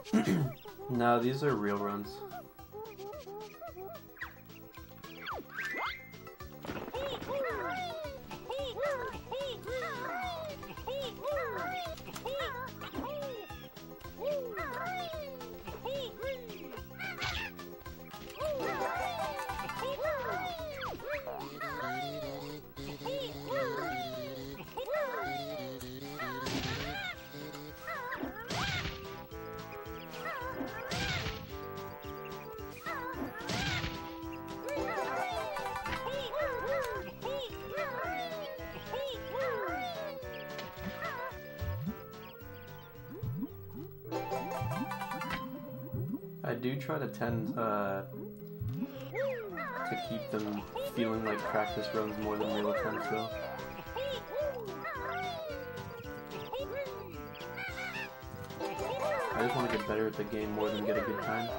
No, these are real runs. I do try to tend to keep them feeling like practice runs more than real attempts, though. I just want to get better at the game more than get a good time.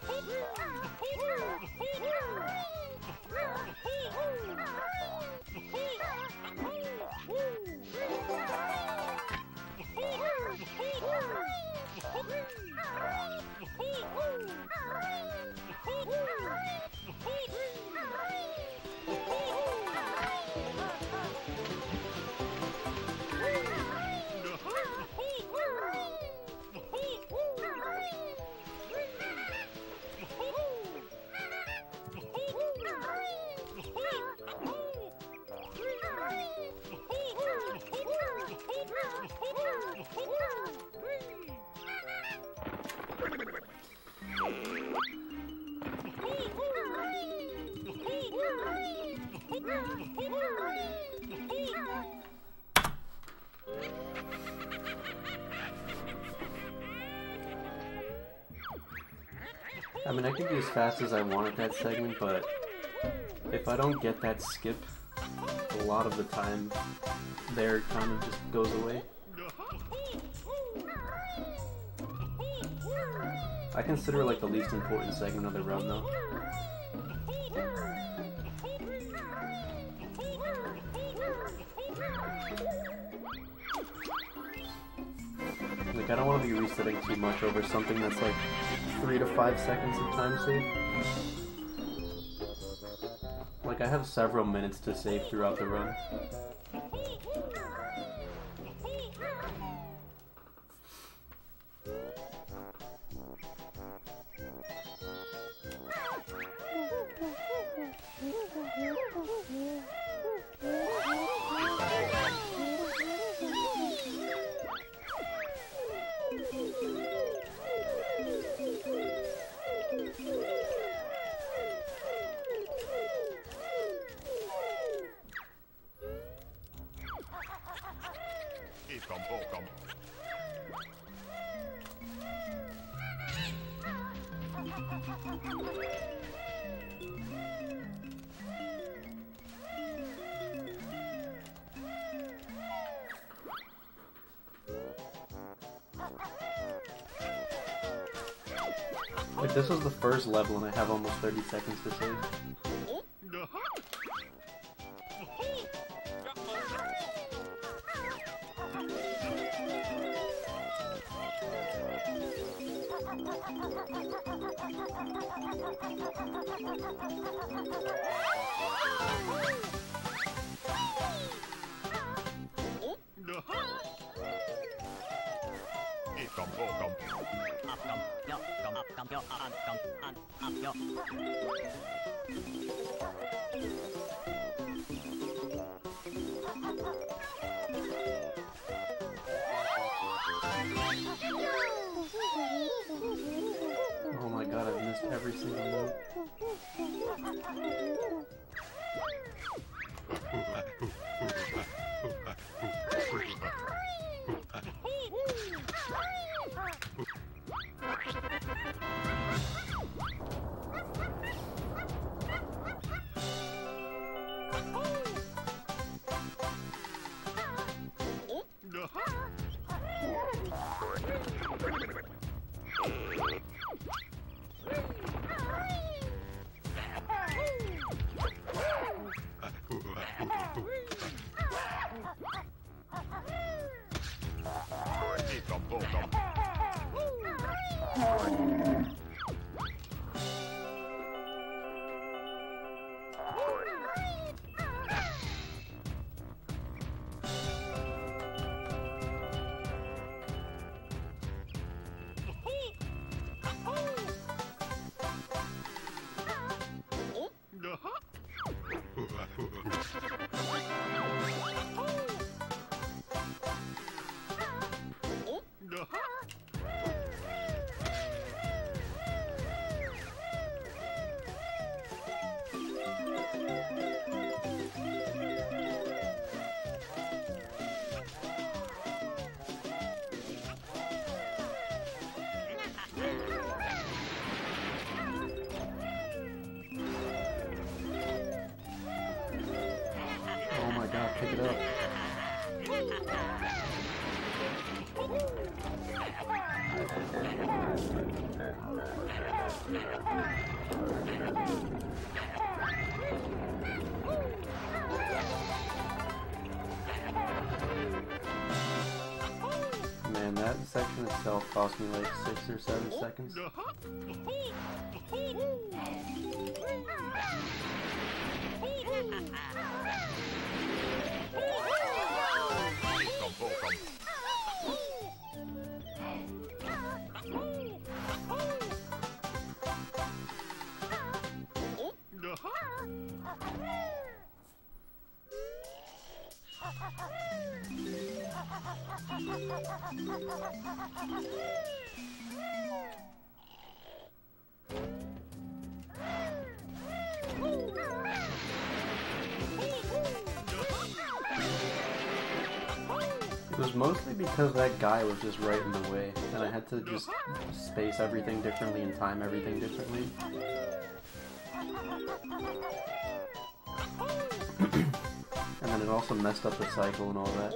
I mean, I can be as fast as I want at that segment, but if I don't get that skip, a lot of the time, there kind of just goes away. I consider it like the least important segment of the run, though. Like, I don't want to be resetting too much over something that's like 3 to 5 seconds of time save. Like, I have several minutes to save throughout the run. Like, this was the first level and I have almost 30 seconds to save. Oh my god, I've missed every single note. Oh my god, pick it up. Man, that section itself cost me like 6 or 7 seconds. It was mostly because that guy was just right in the way, and I had to just space everything differently and time everything differently. And then it also messed up the cycle and all that.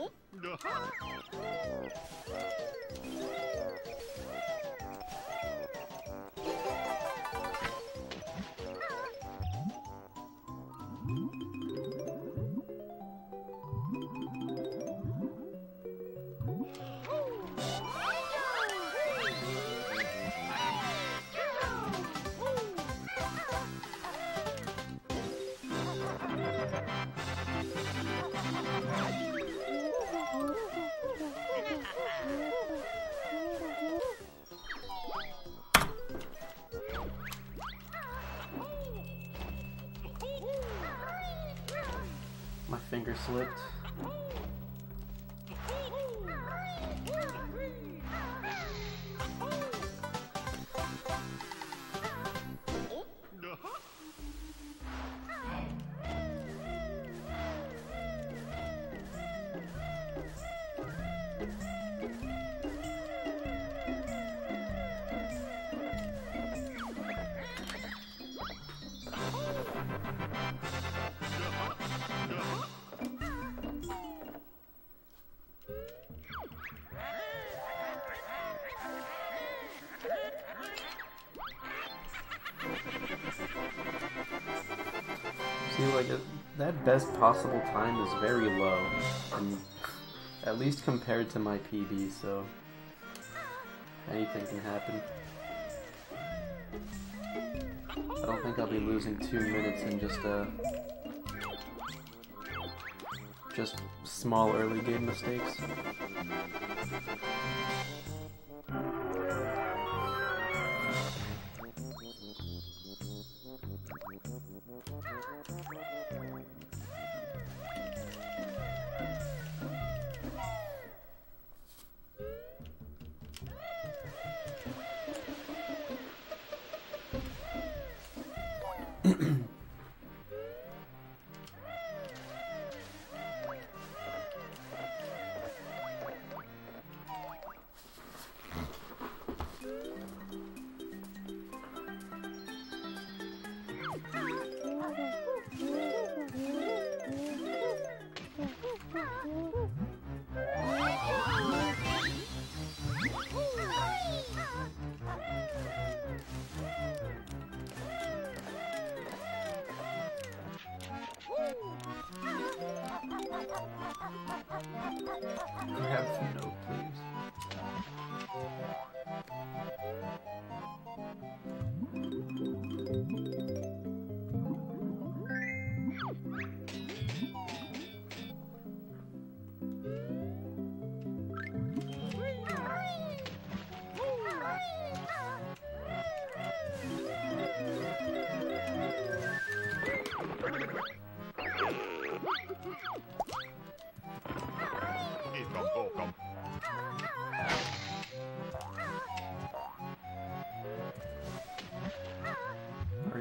My finger slipped. See, like, that best possible time is very low, and at least compared to my PB, so anything can happen. I don't think I'll be losing 2 minutes in just small early game mistakes.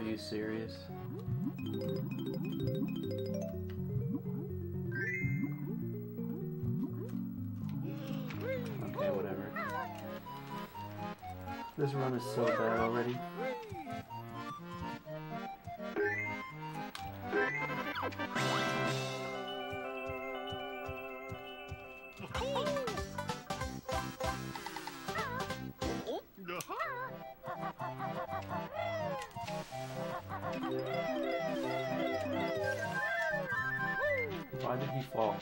you serious? Okay, whatever. This run is so bad already. Why did he fall?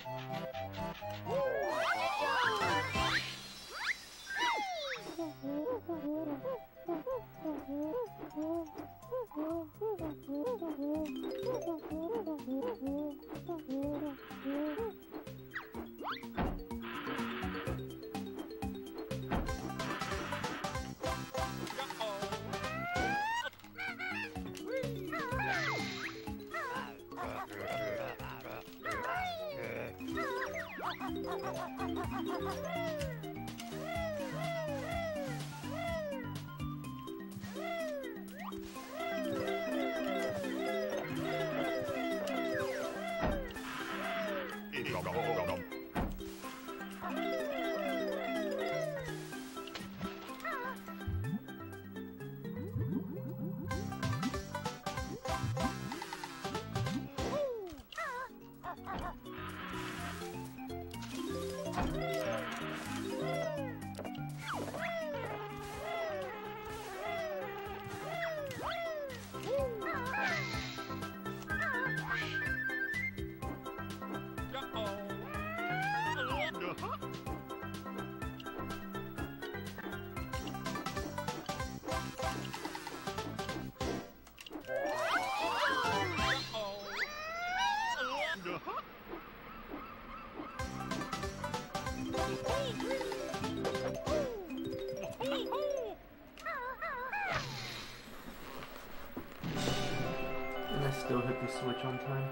And I still hit the switch on time.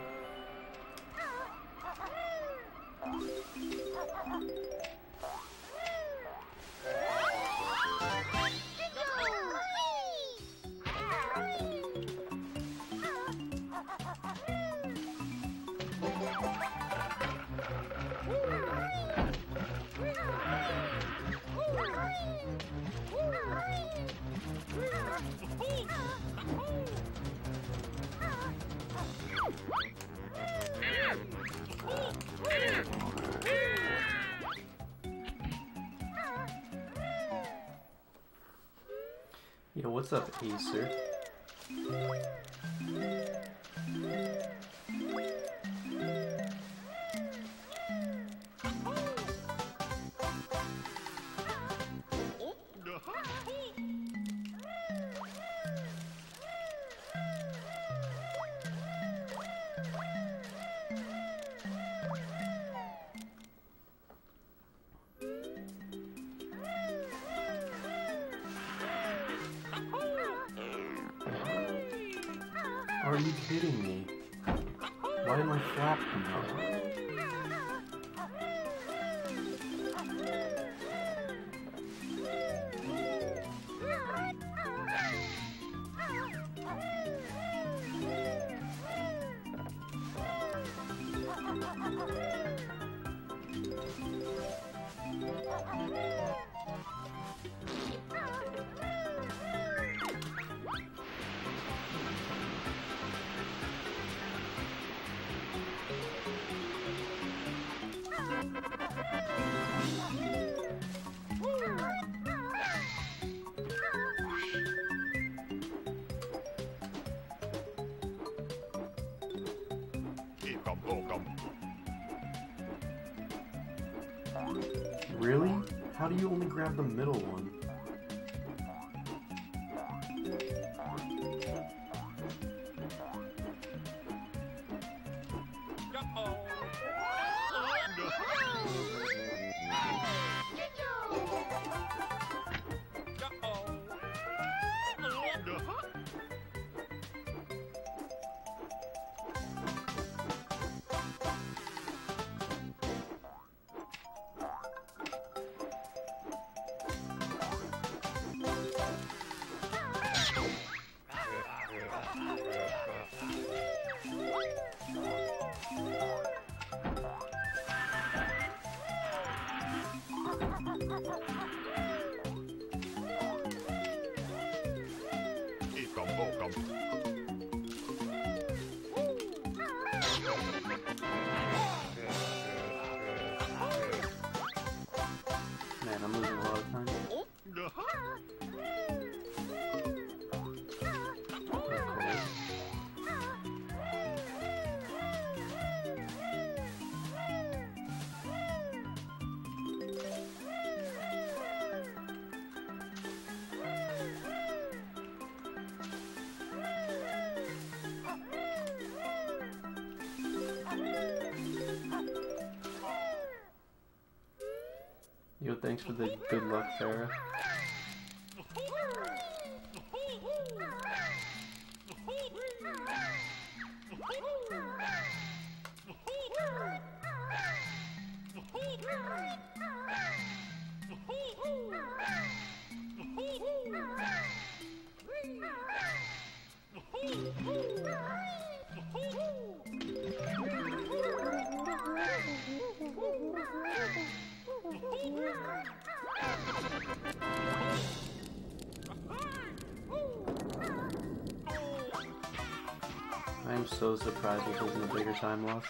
Yo, what's up, Acer? Are you kidding me? Why did my flap come out? Really? How do you only grab the middle one? Man, I'm losing a lot of time. Yo, thanks for the good luck, Farah. I'm so surprised this isn't a bigger time loss.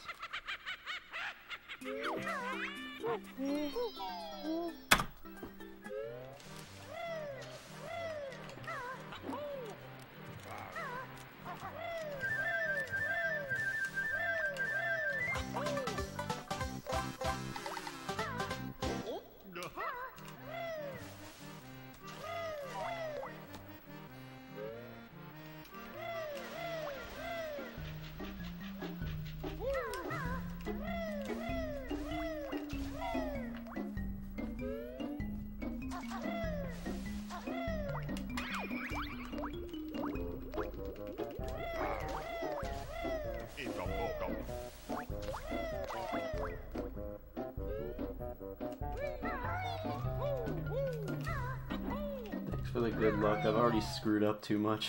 Thanks for the good luck. I've already screwed up too much.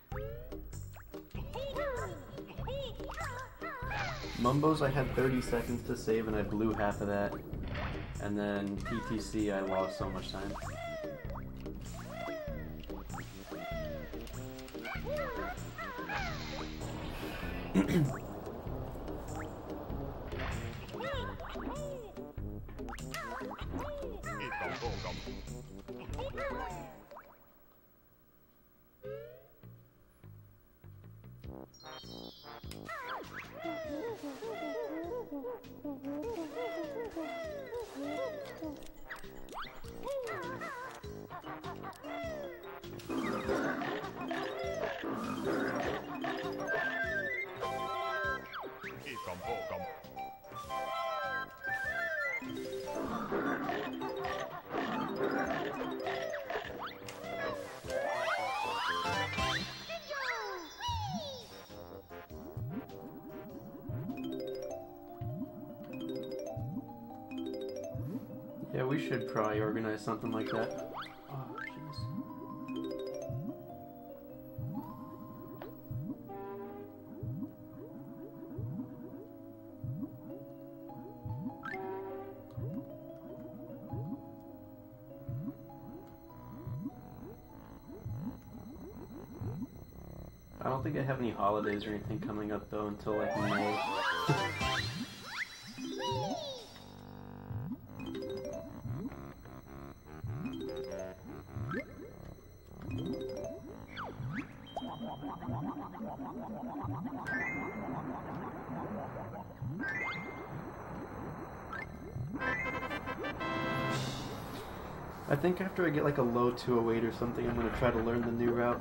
Mumbos, I had 30 seconds to save and I blew half of that. And then PTC, I lost so much time. Yeah, we should probably organize something like that. Oh, jeez. I don't think I have any holidays or anything coming up though until like May. I think after I get like a low 208 or something, I'm going to try to learn the new route.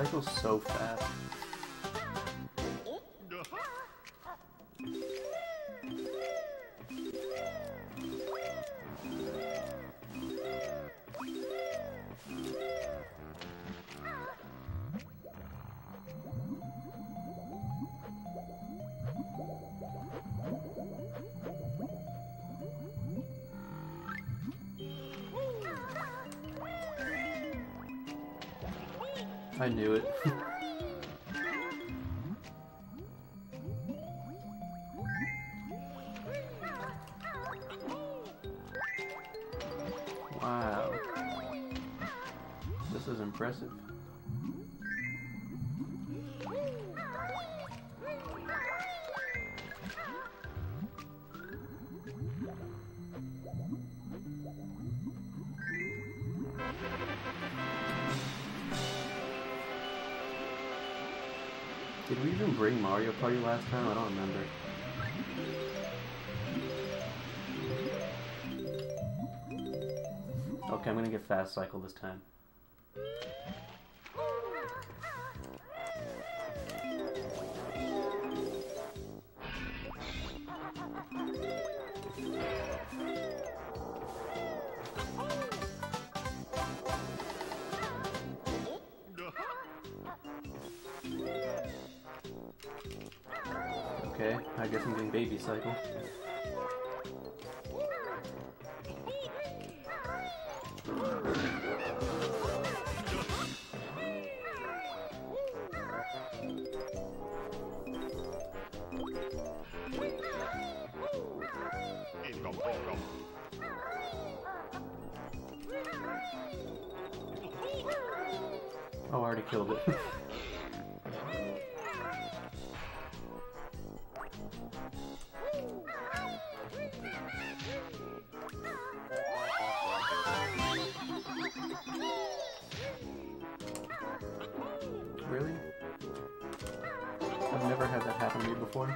cycle's so fast. I knew it. Wow. This is impressive. Did we even bring Mario Party last time? I don't remember. Okay, I'm gonna get Fast Cycle this time. Okay, I guess I'm getting Baby Cycle. Oh, I already killed it. Really? I've never had that happen to me before.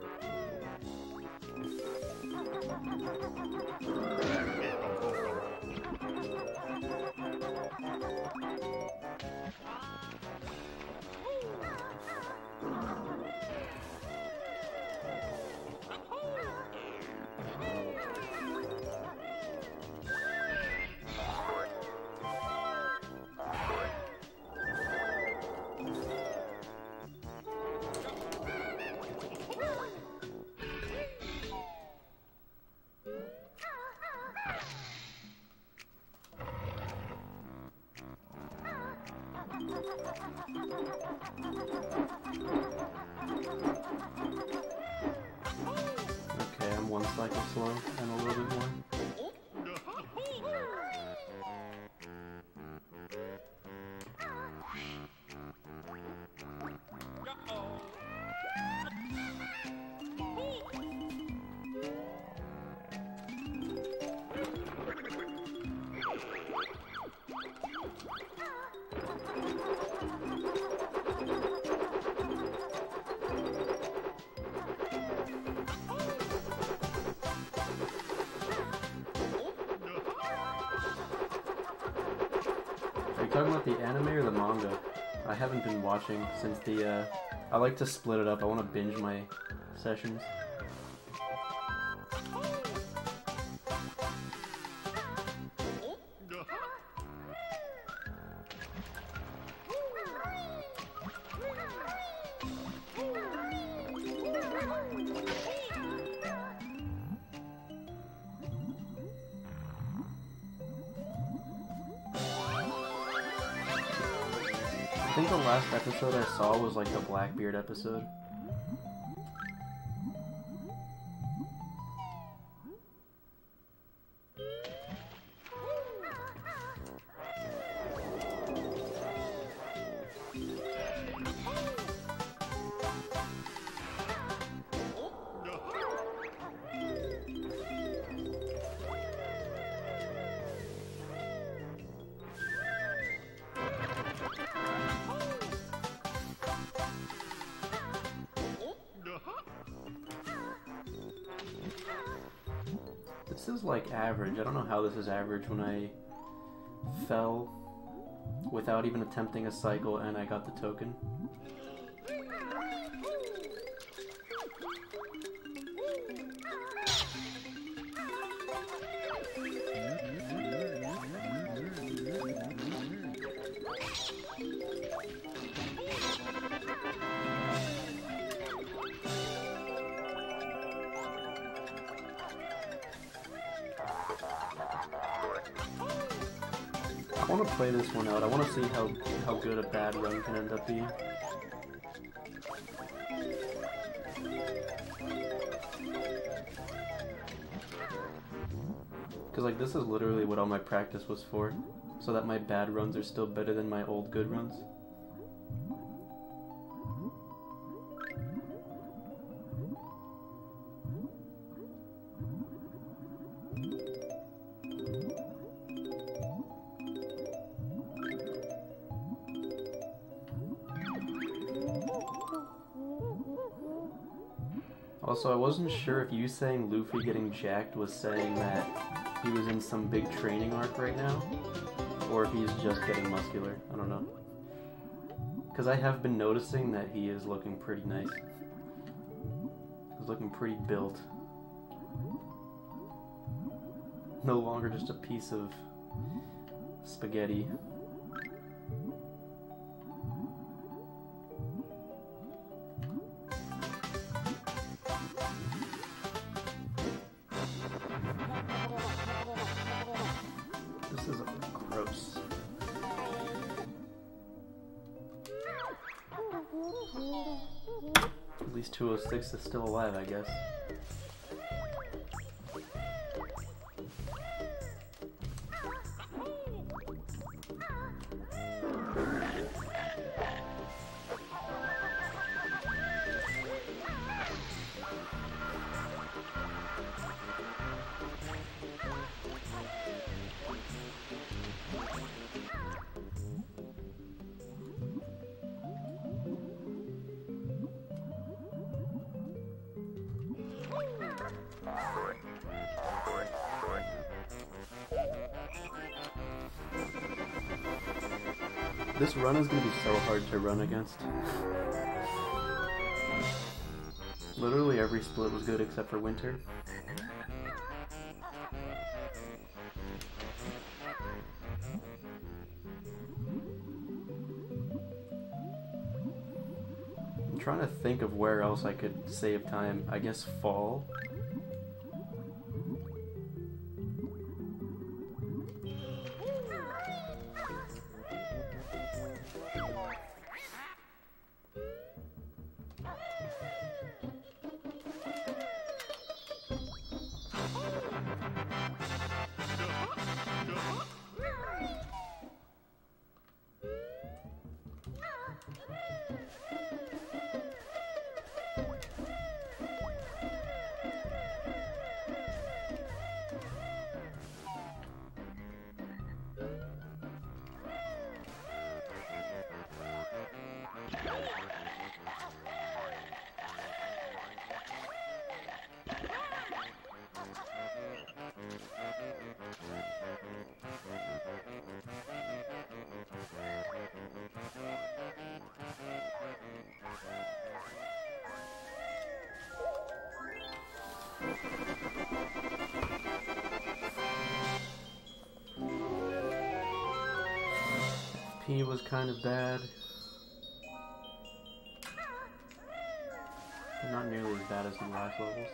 Okay, I'm one cycle slow and a little bit more. Are you talking about the anime or the manga? I haven't been watching since the, I like to split it up. I want to binge my sessions. I think the last episode I saw was like the Blackbeard episode. This is like average. I don't know how this is average when I fell without even attempting a cycle, and I got the token. I want to play this one out. I want to see how good a bad run can end up being. Because like this is literally what all my practice was for, so that my bad runs are still better than my old good runs. Also, I wasn't sure if you saying Luffy getting jacked was saying that he was in some big training arc right now, or if he's just getting muscular. I don't know. Because I have been noticing that he is looking pretty nice. He's looking pretty built. No longer just a piece of spaghetti. This is gross. At least 206 is still alive, I guess. This run is going to be so hard to run against. Literally every split was good except for Winter. I'm trying to think of where else I could save time. I guess Fall. P was kind of bad, but not nearly as bad as the last levels.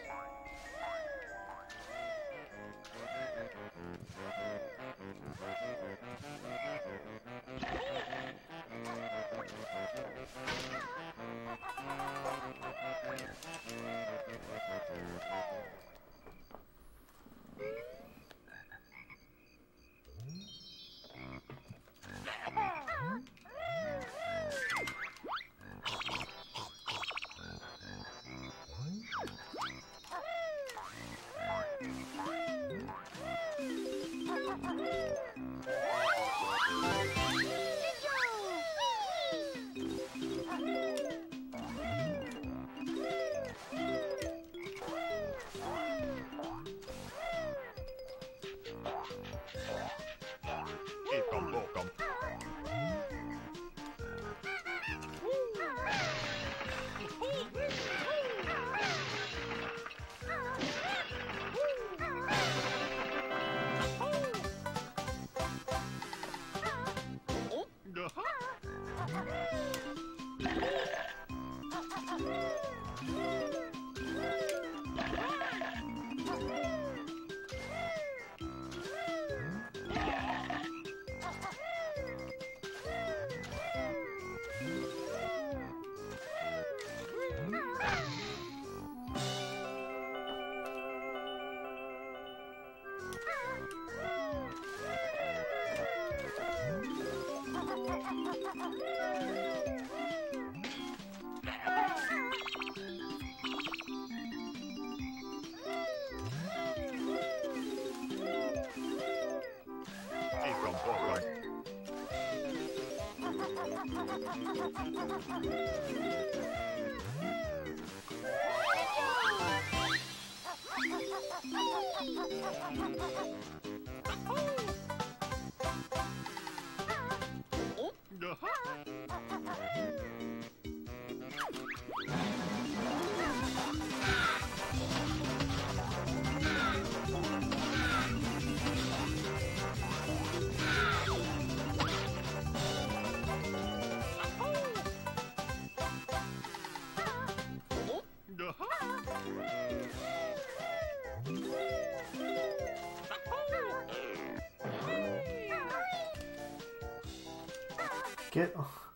Get...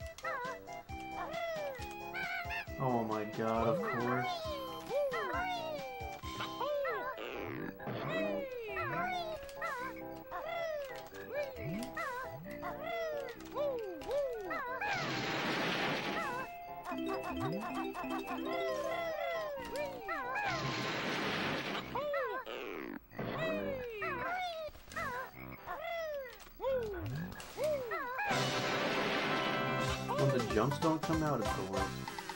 Oh my god, of course. When the jumps don't come out, it's the worst.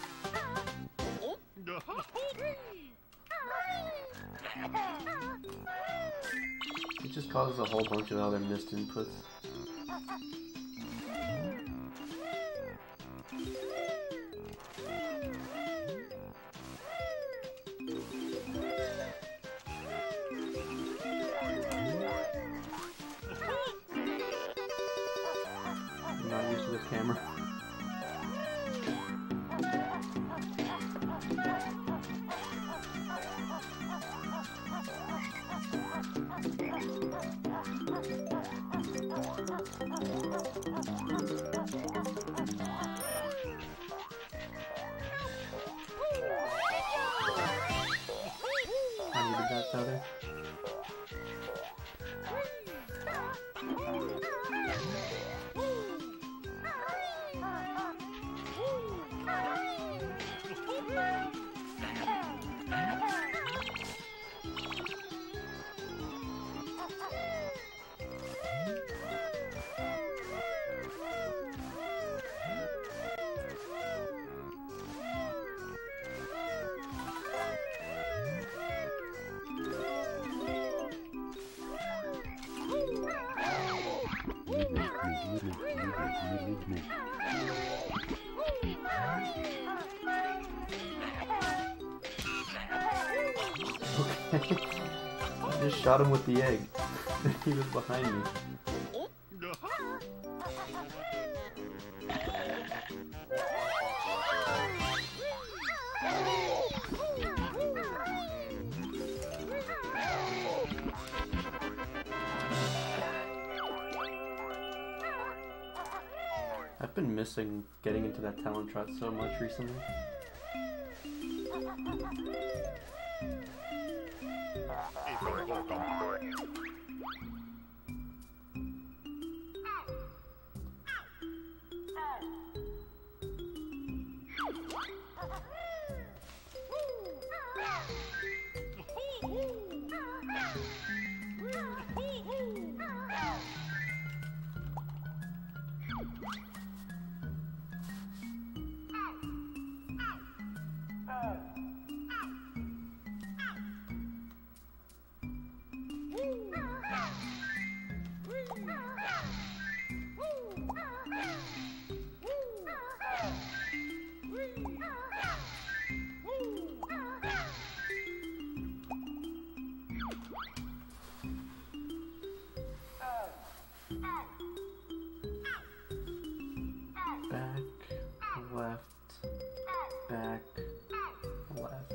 It just causes a whole bunch of other missed inputs. I'm not used to this camera. I needed that feather. Okay. I just shot him with the egg. He was behind me. I've been missing getting into that talent trot so much recently. Back, left, back, left.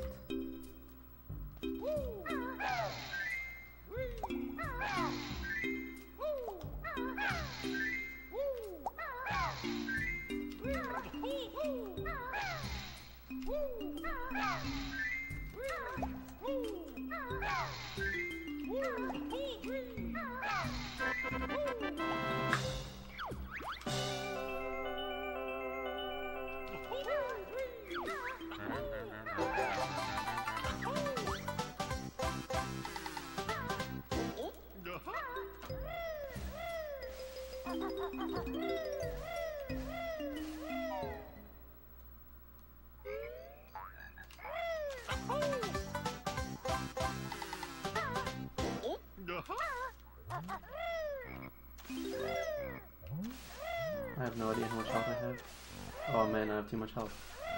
I have no idea how much health I have. Oh man, I have too much health.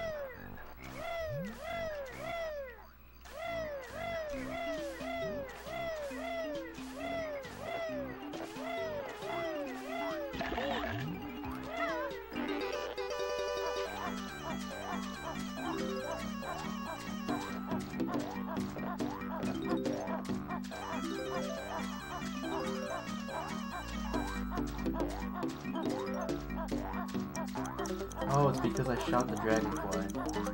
Oh, it's because I shot the dragonfly.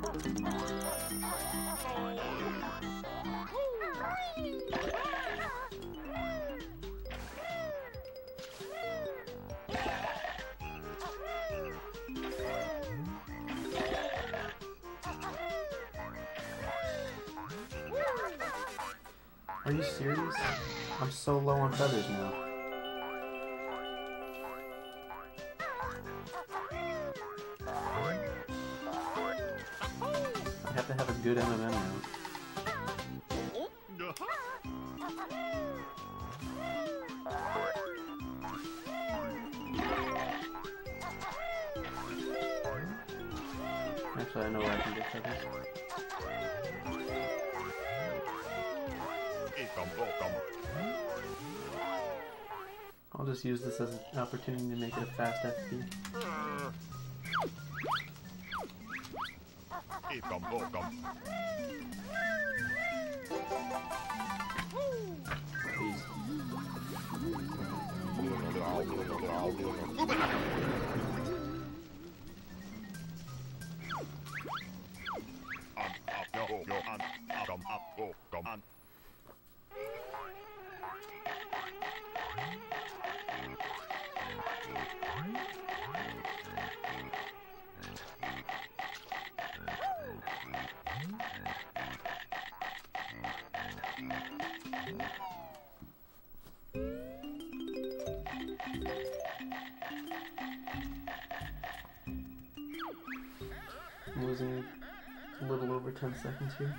Are you serious? I'm so low on feathers now. I have to have a good MMM now. Actually, I know where I can get feathers. I'll just use this as an opportunity to make it a fast FP. Please. I'm losing a little over 10 seconds here.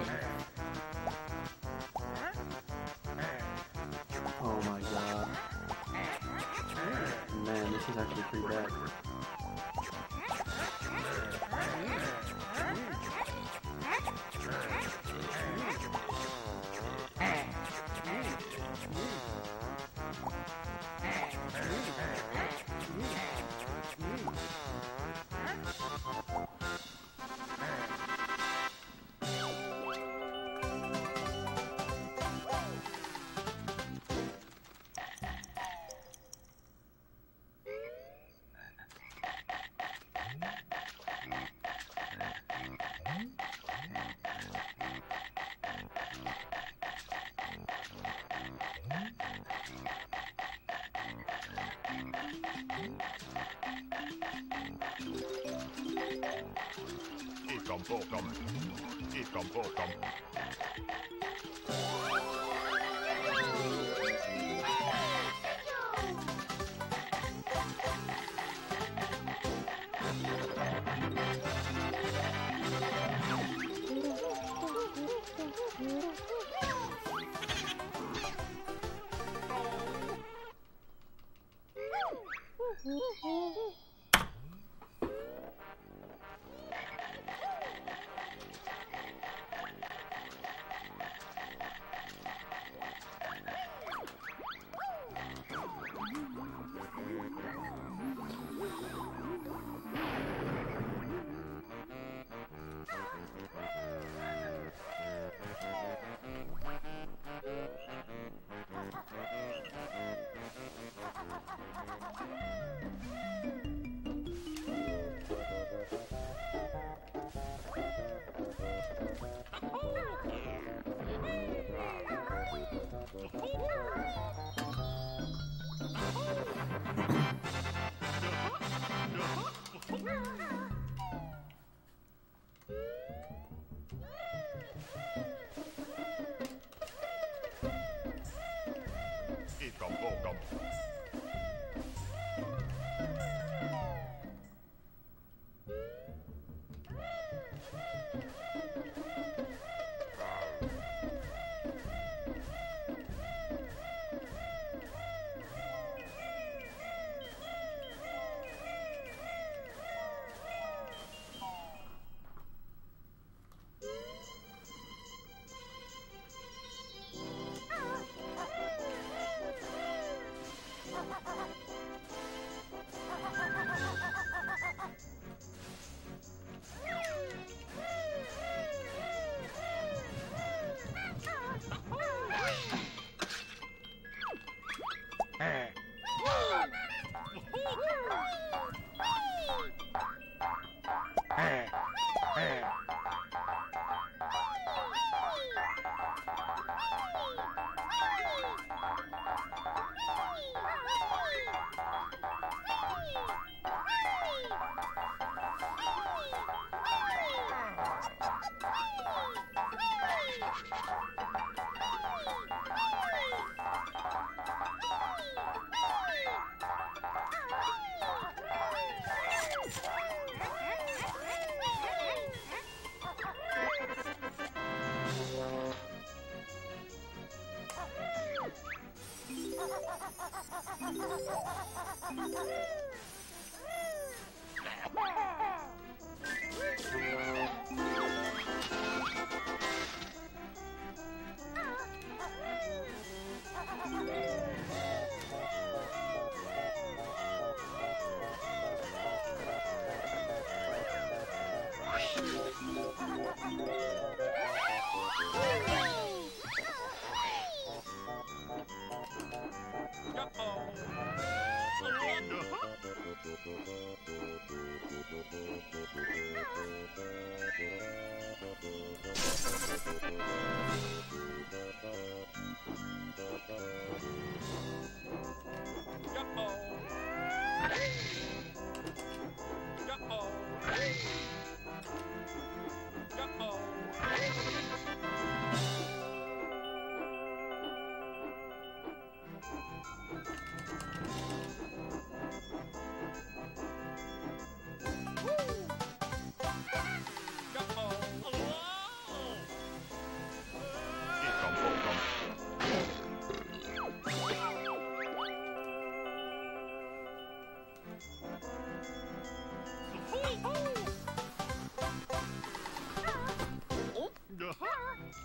Oh my god. Man, this is actually pretty bad.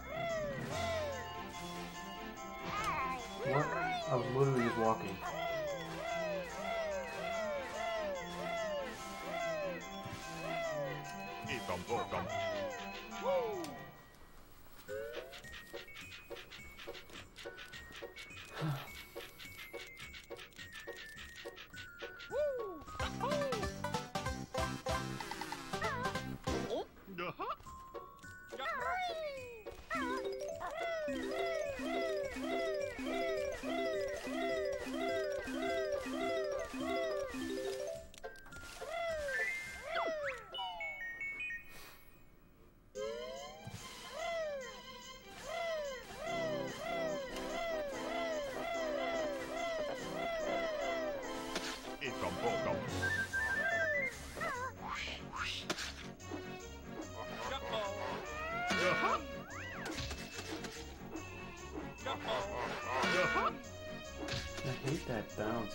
What? I was literally just walking. I hate that bounce.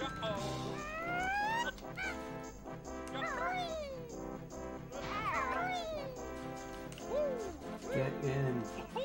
Get in.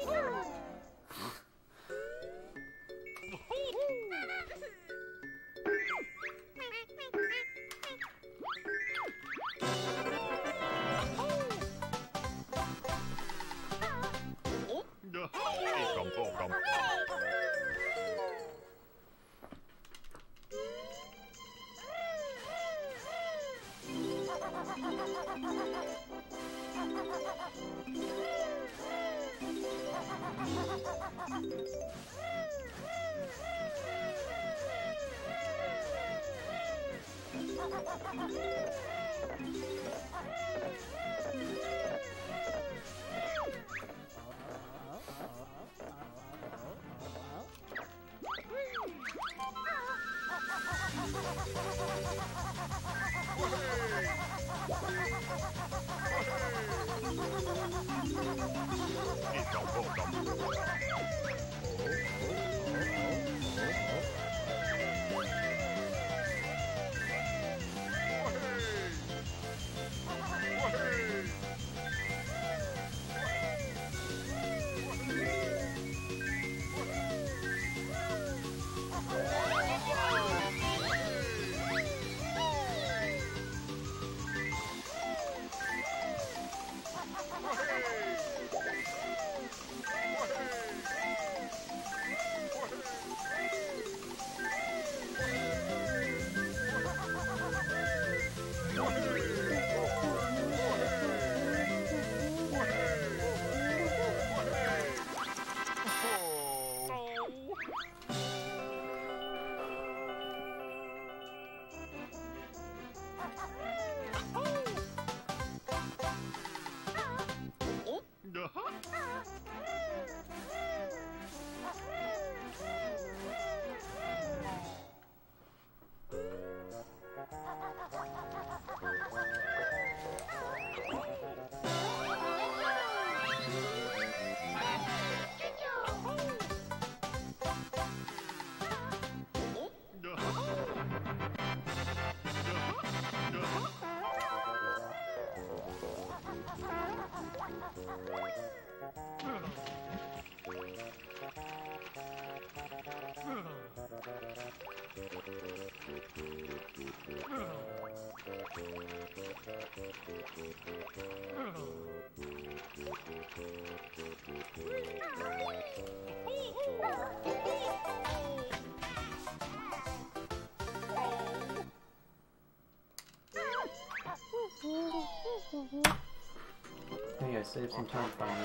Hey, I saved some time finally.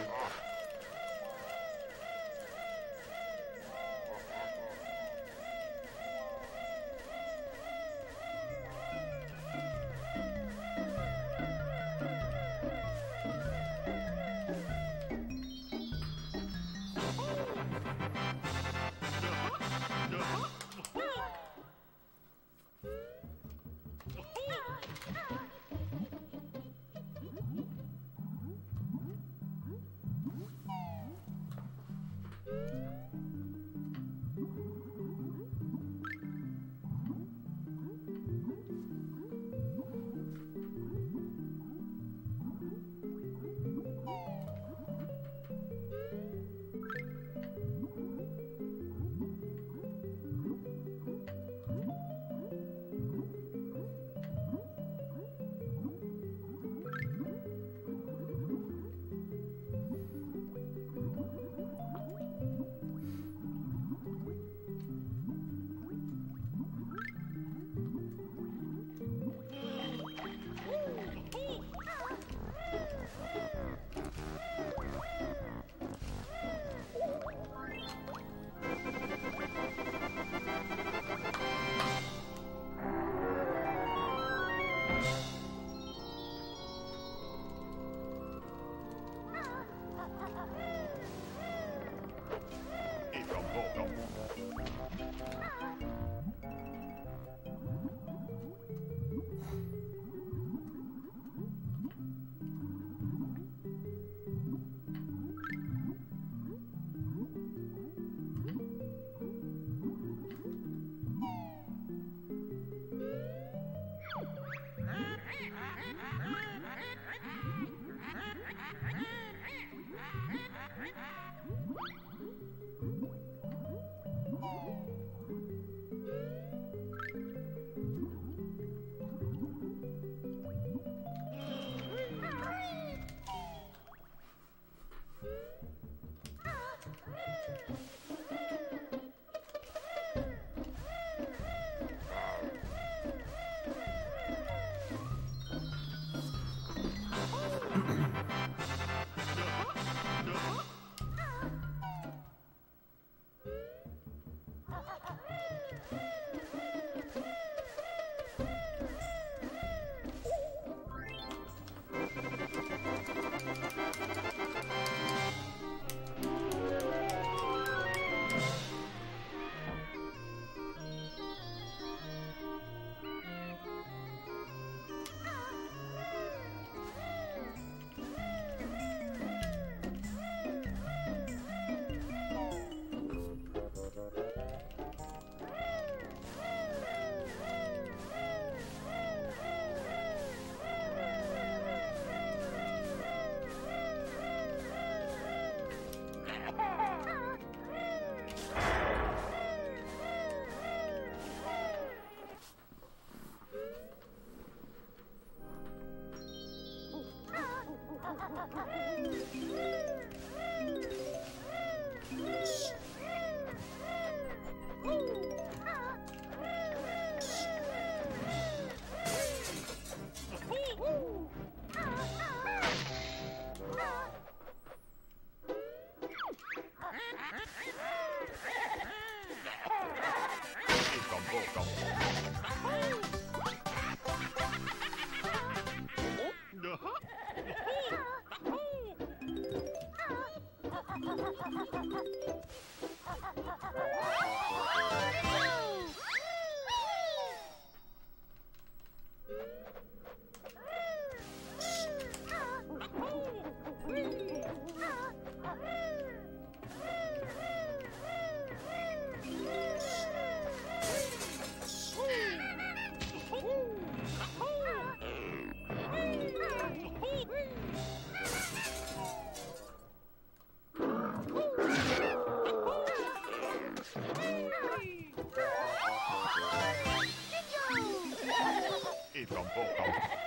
Y tampoco.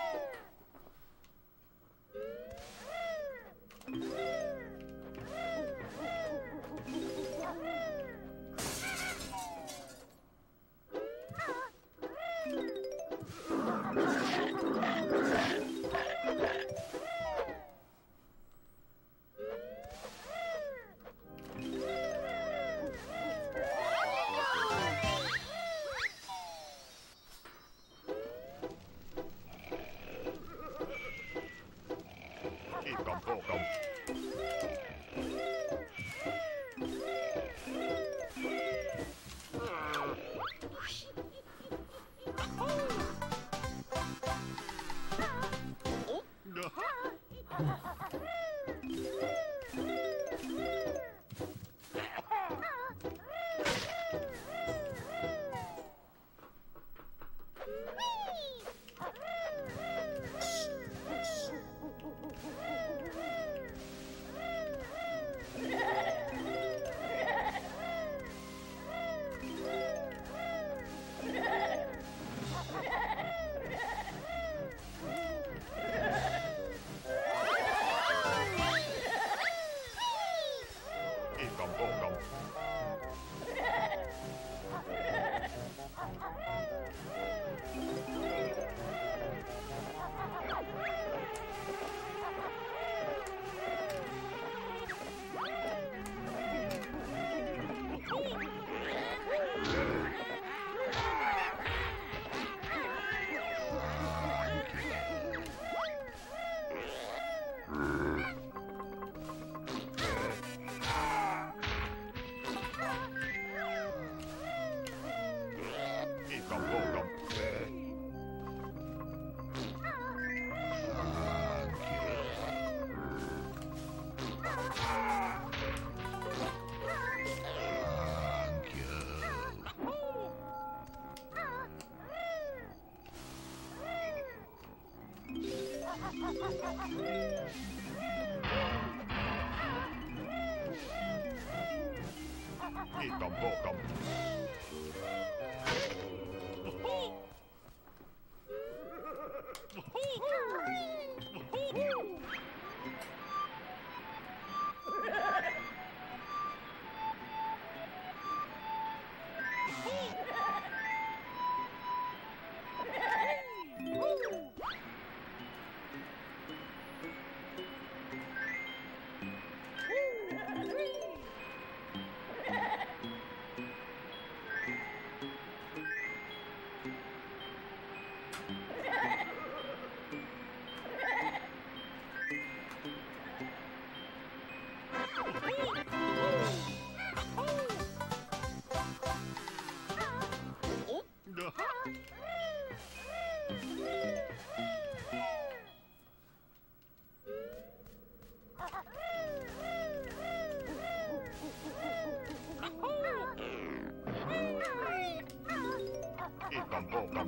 Y tampoco. Y tampoco. Y tampoco. Y tampoco. Y tampoco.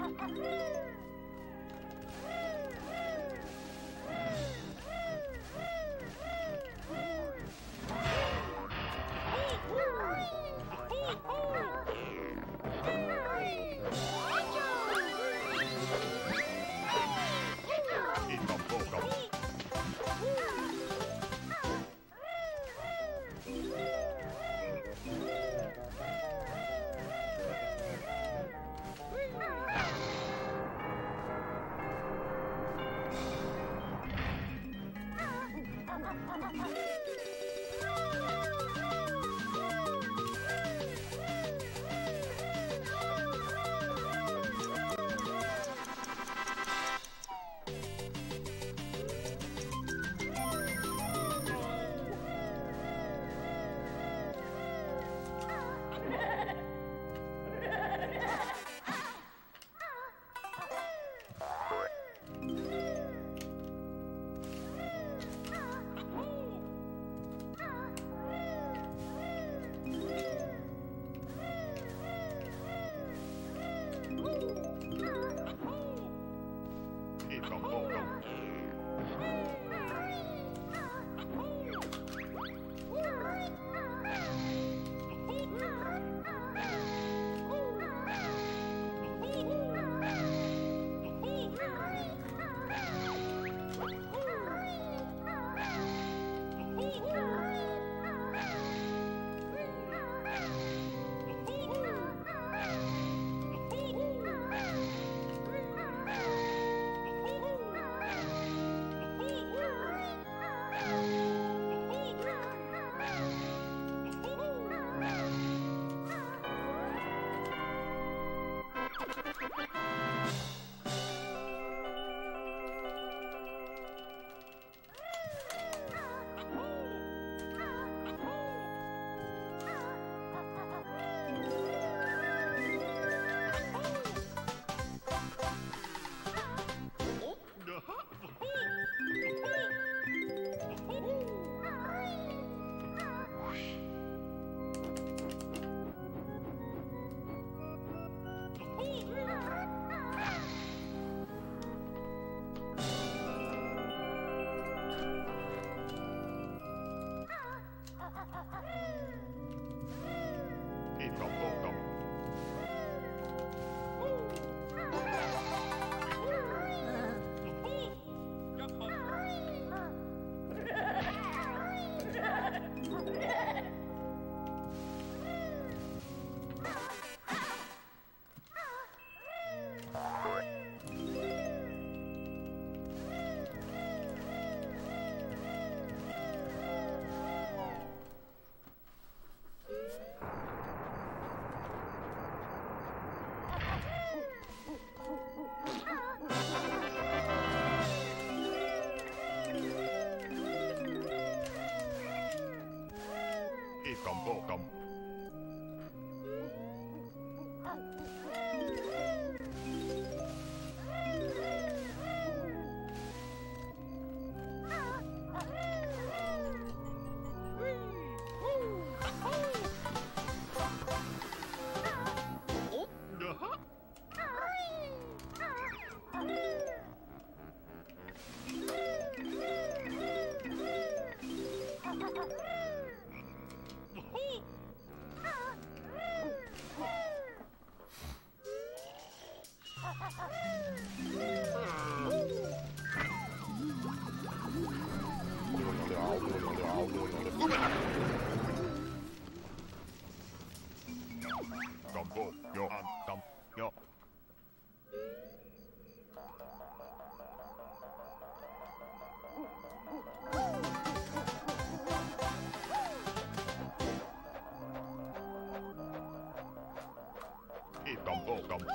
Y tampoco. Gumbo, yo, yo. Eat gumbo, gumbo.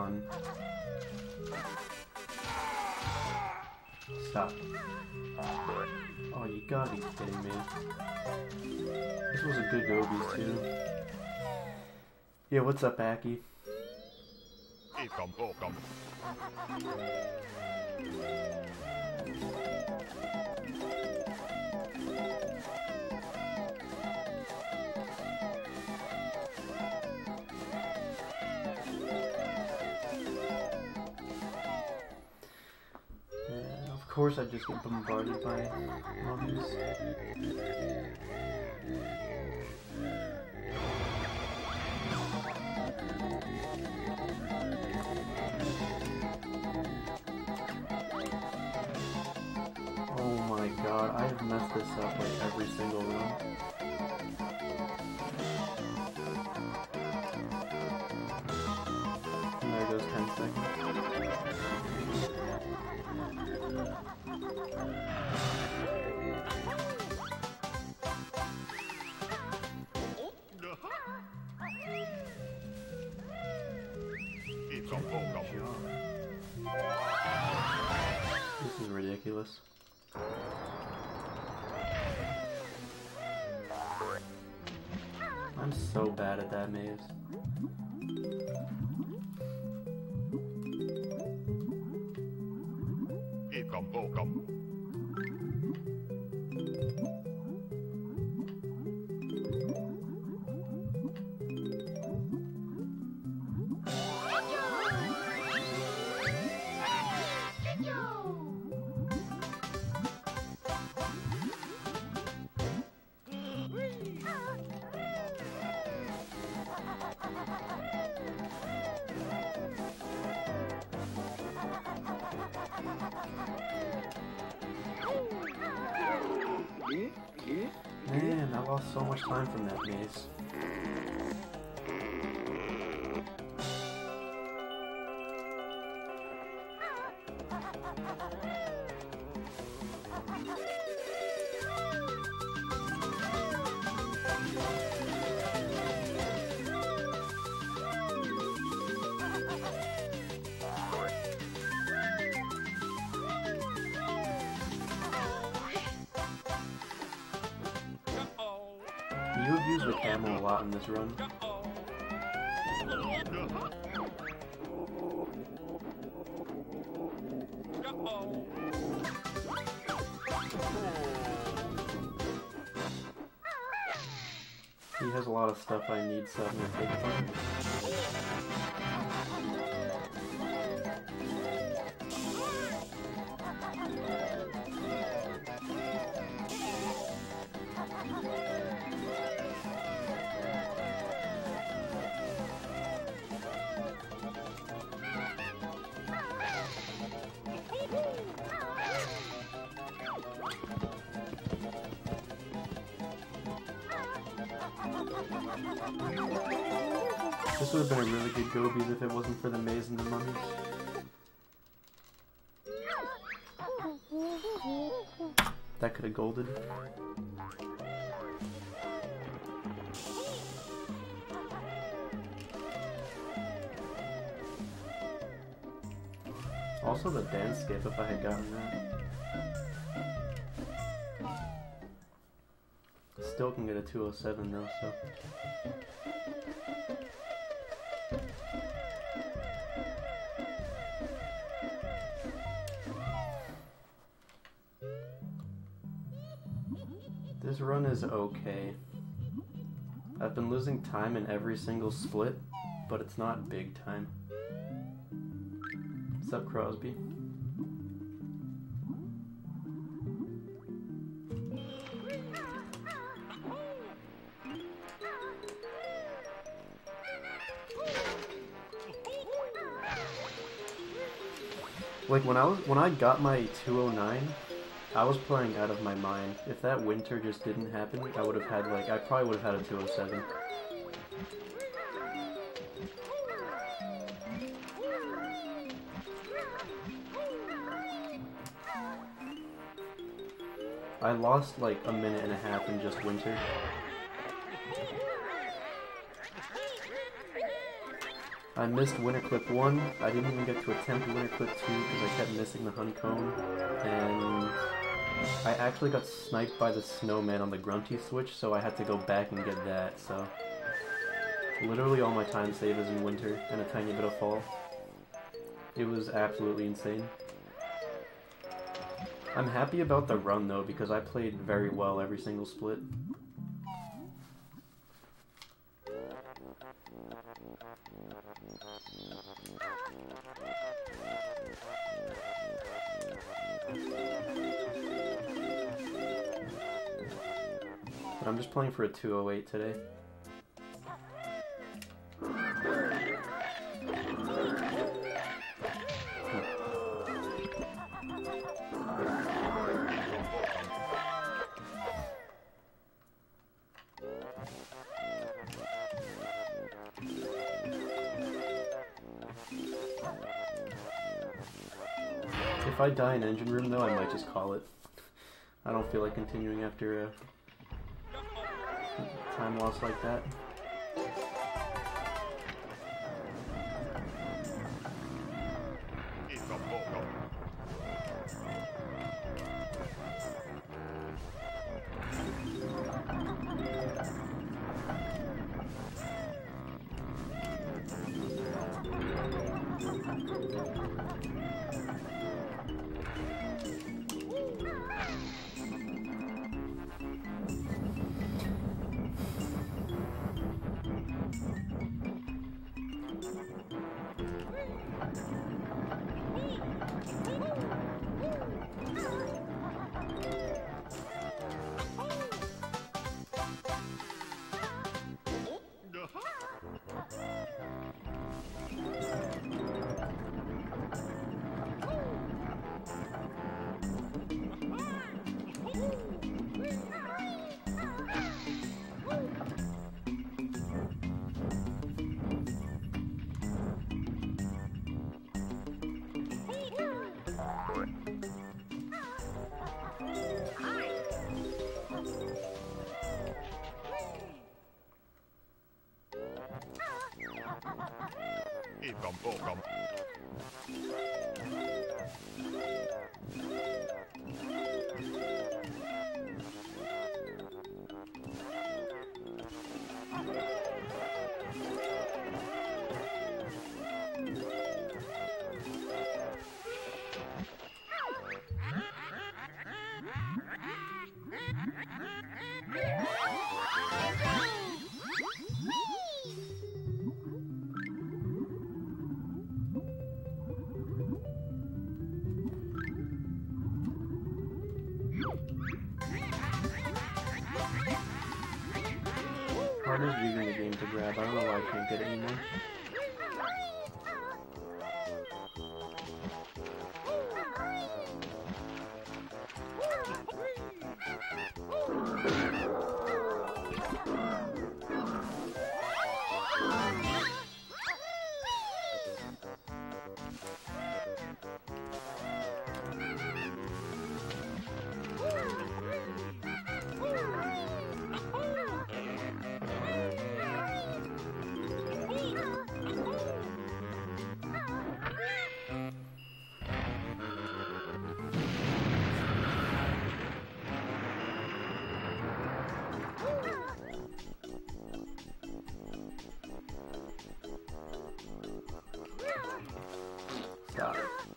on. Stop. Oh, you gotta be kidding me. This was a good Gobies too. Yeah, what's up, Aki? Combo, combo. Of course I just get bombarded by mummies. Oh my god, I have messed this up like every single run. And there goes 10 seconds. This is ridiculous. I'm so bad at that maze. Combo, combo. Man, I lost so much time from that maze. You have used the camel a lot in this run. He has a lot of stuff I need, so I'm gonna take it from him. This would have been a really good Gobies if it wasn't for the maze and the mummies. That could have golded. Also the dance skip if I had gotten that. Still can get a 207 though, so. This run is okay. I've been losing time in every single split, but it's not big time. What's up, Crosby? Like when I got my 209, I was playing out of my mind. If that winter just didn't happen, I would have had I probably would have had a 207. I lost like a minute and a half in just winter. I missed Winter Clip 1. I didn't even get to attempt Winter Clip 2 because I kept missing the honeycomb. And I actually got sniped by the snowman on the Grunty switch, so I had to go back and get that, so... Literally all my time save is in winter and a tiny bit of fall. It was absolutely insane. I'm happy about the run though, because I played very well every single split. But I'm just playing for a 208 today. If I die in engine room though, I might just call it. I don't feel like continuing after a time loss like that. Partner's using the game to grab. I don't know why I can't get it anymore. Stop.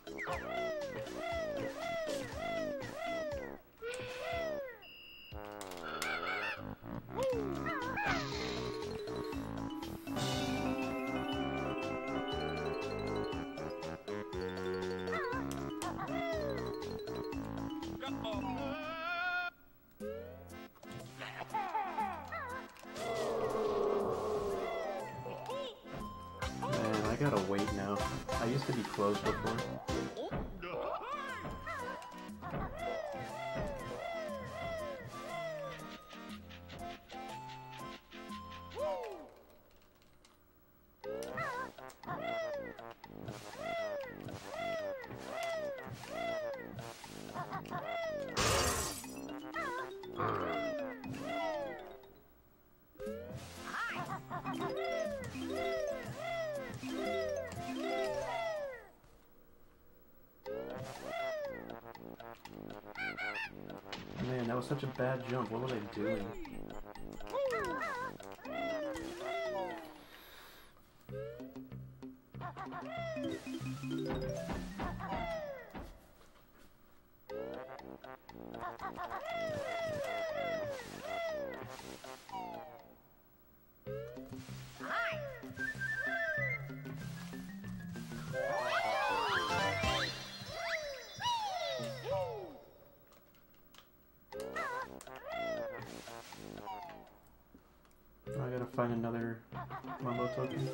Man, I gotta wait now. I used to be close before. That was such a bad jump. What was I doing? I gotta find another Mumbo token.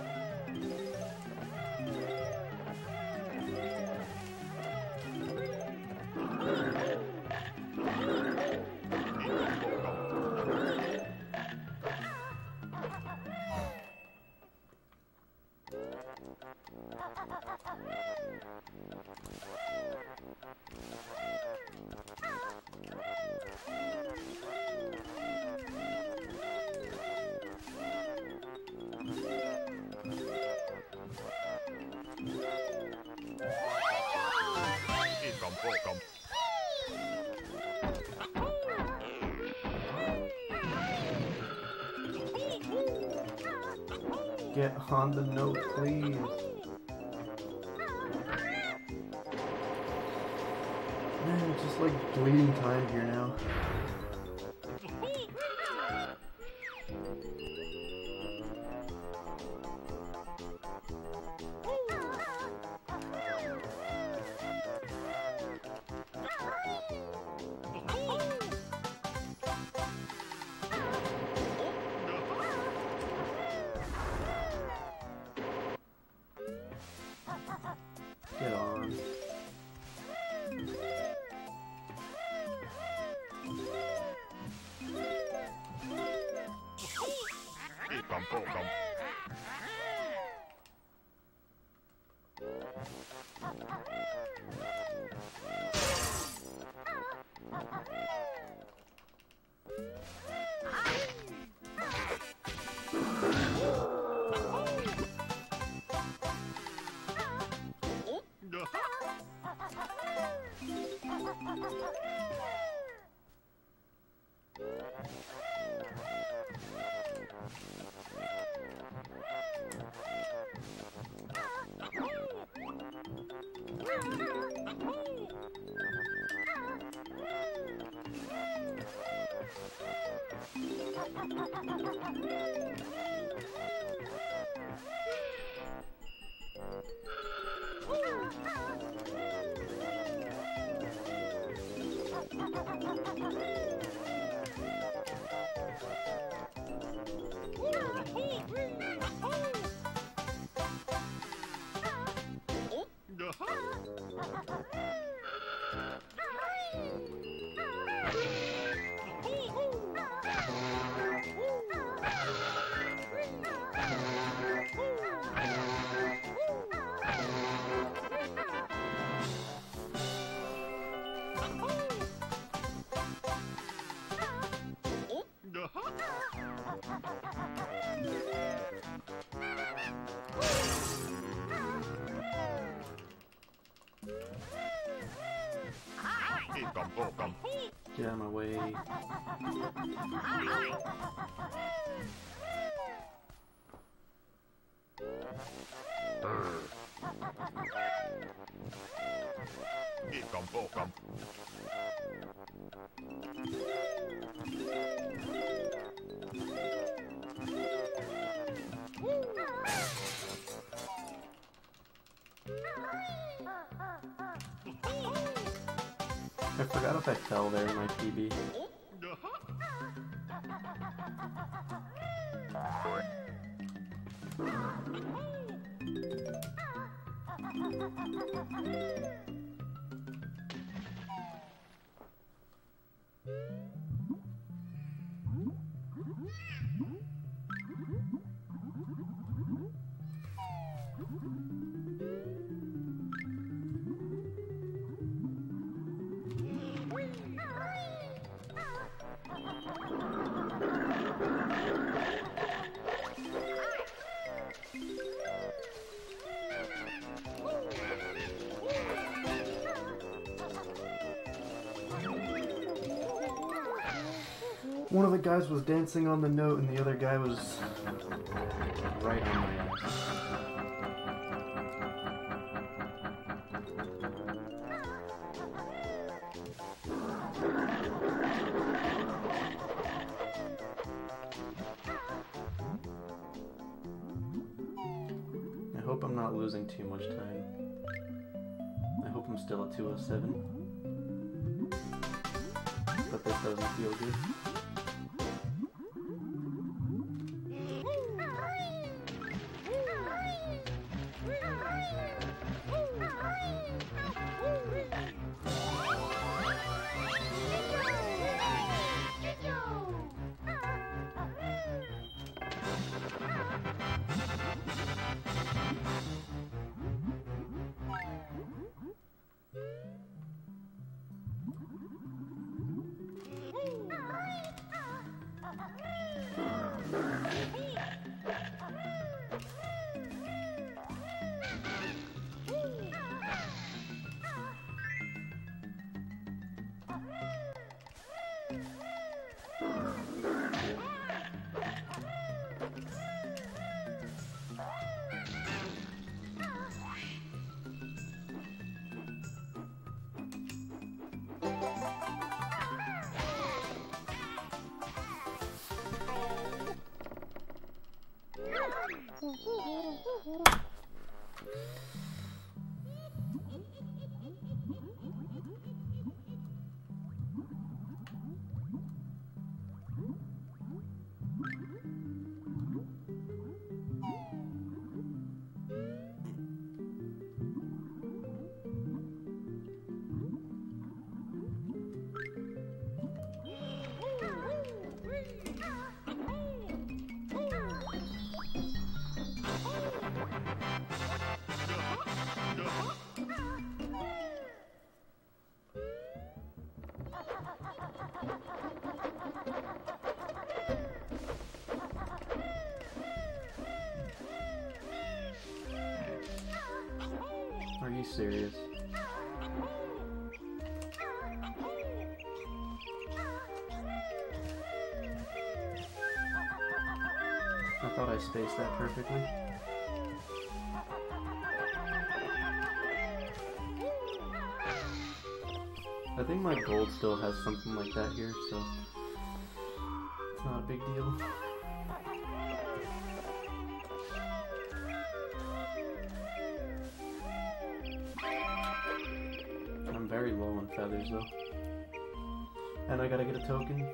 Get on the note, please. Man, it's just like bleeding time here now. Get on. Get out of my way. I forgot if I fell there in my PB. One of the guys was dancing on the note and the other guy was right on my ass. I hope I'm not losing too much time. I hope I'm still at 207. But this doesn't feel good. Are you serious? I thought I spaced that perfectly. I think my gold still has something like that here, so it's not a big deal. I'm very low on feathers though. And I gotta get a token.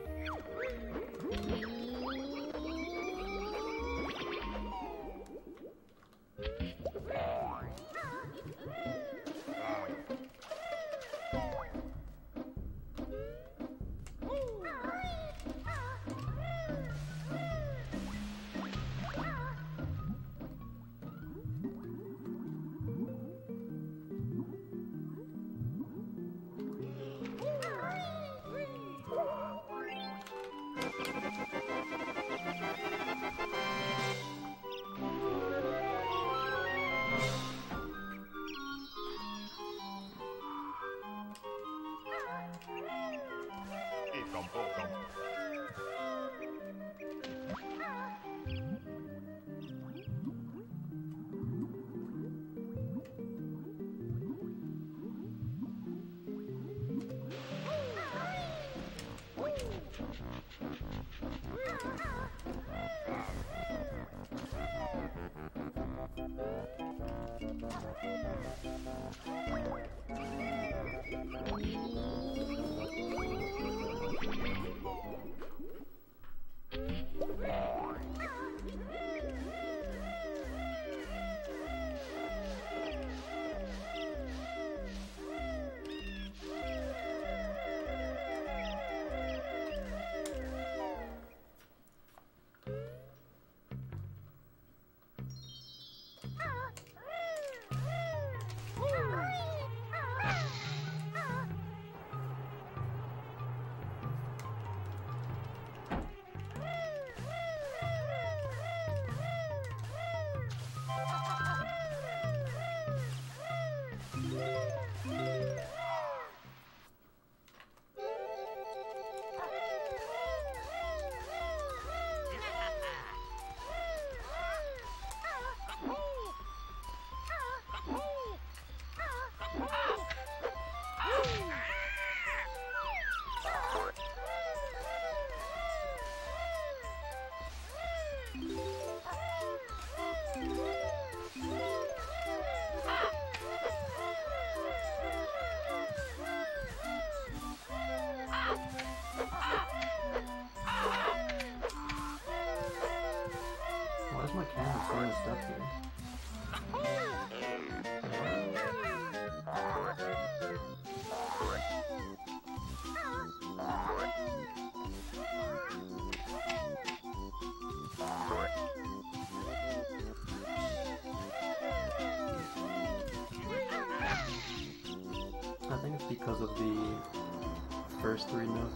because of the first three notes.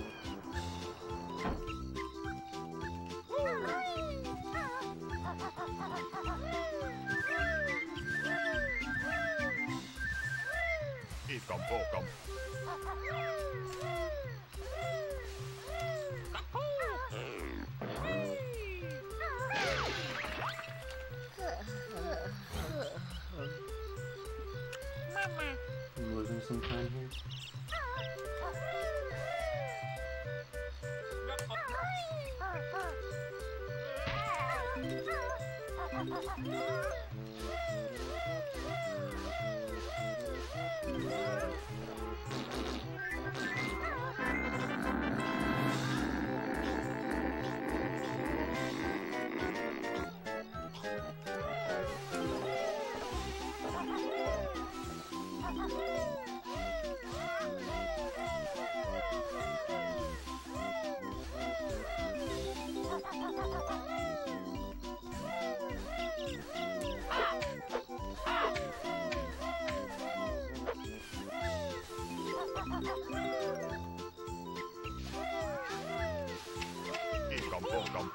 Come, oh, come. I'm losing some time here. Come, oh, come.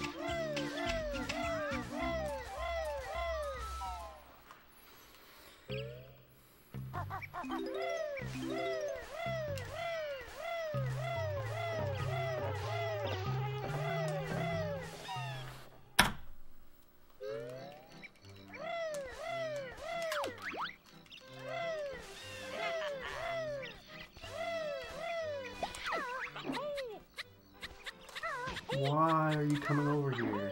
Why are you coming over here?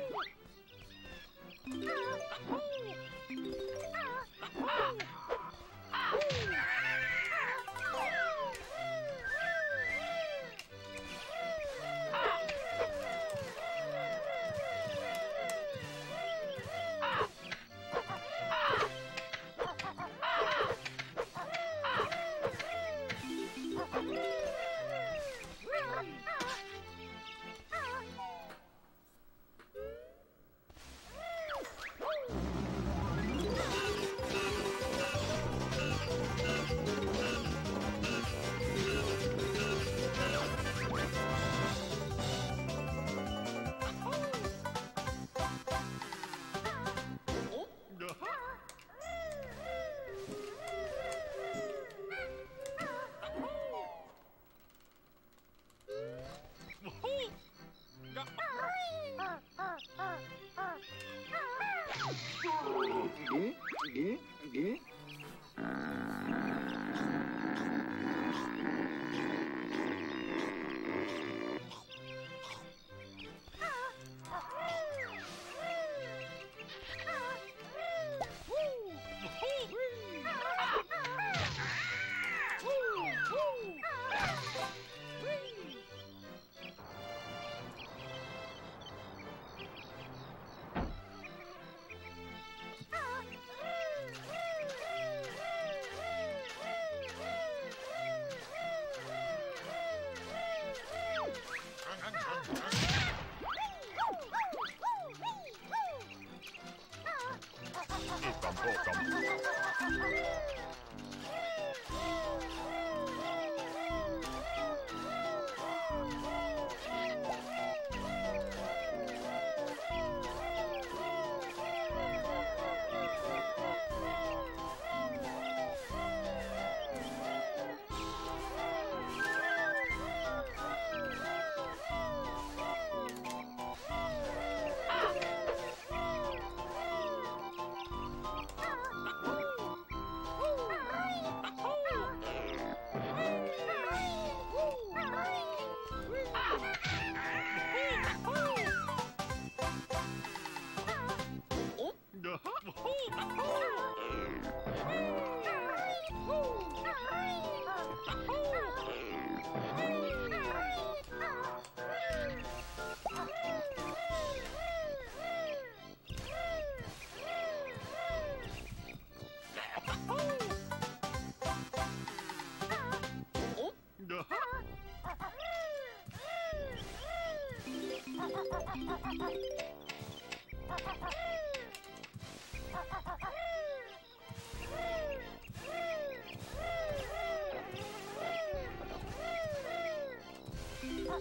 Come, oh, come.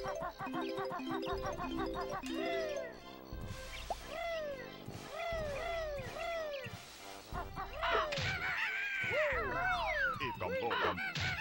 Eat them, both them.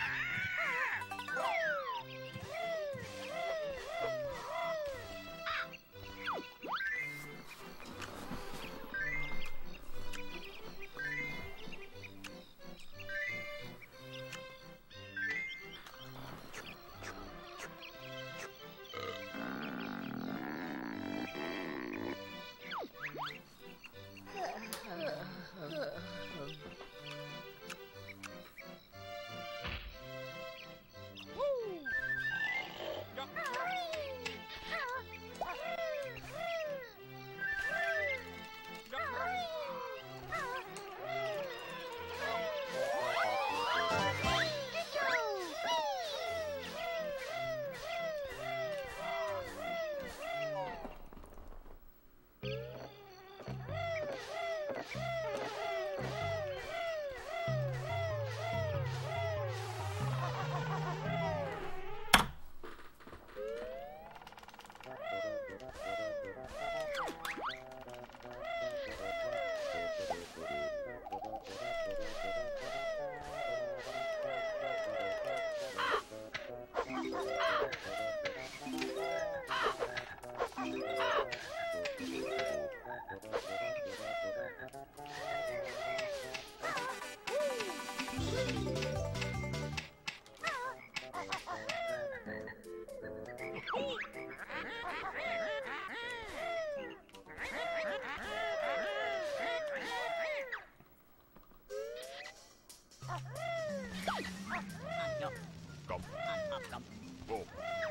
Come. Whoa.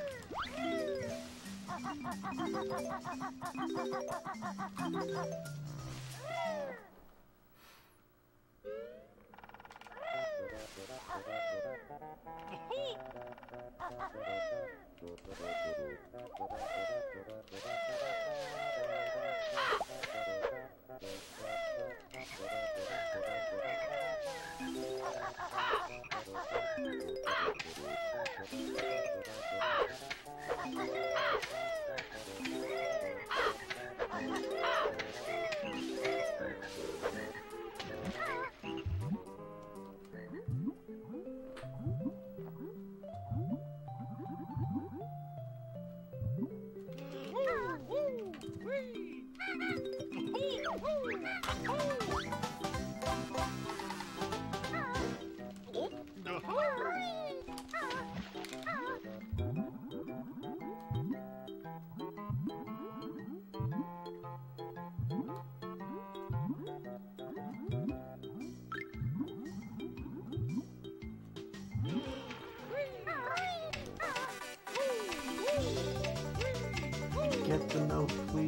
Get the note, please.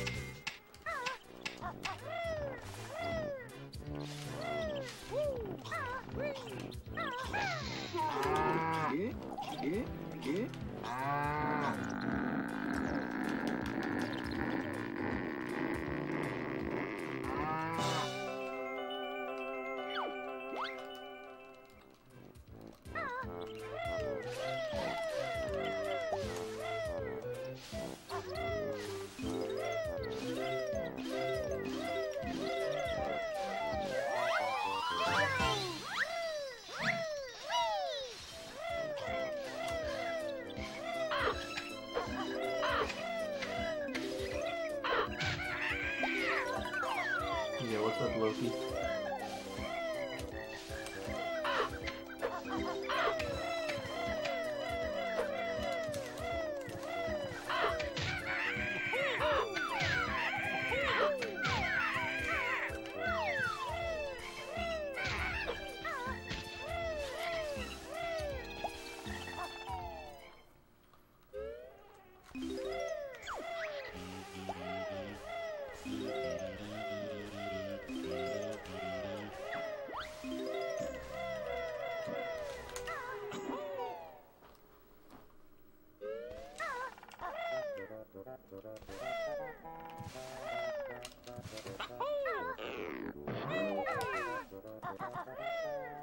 Yeah, what's up, Loki?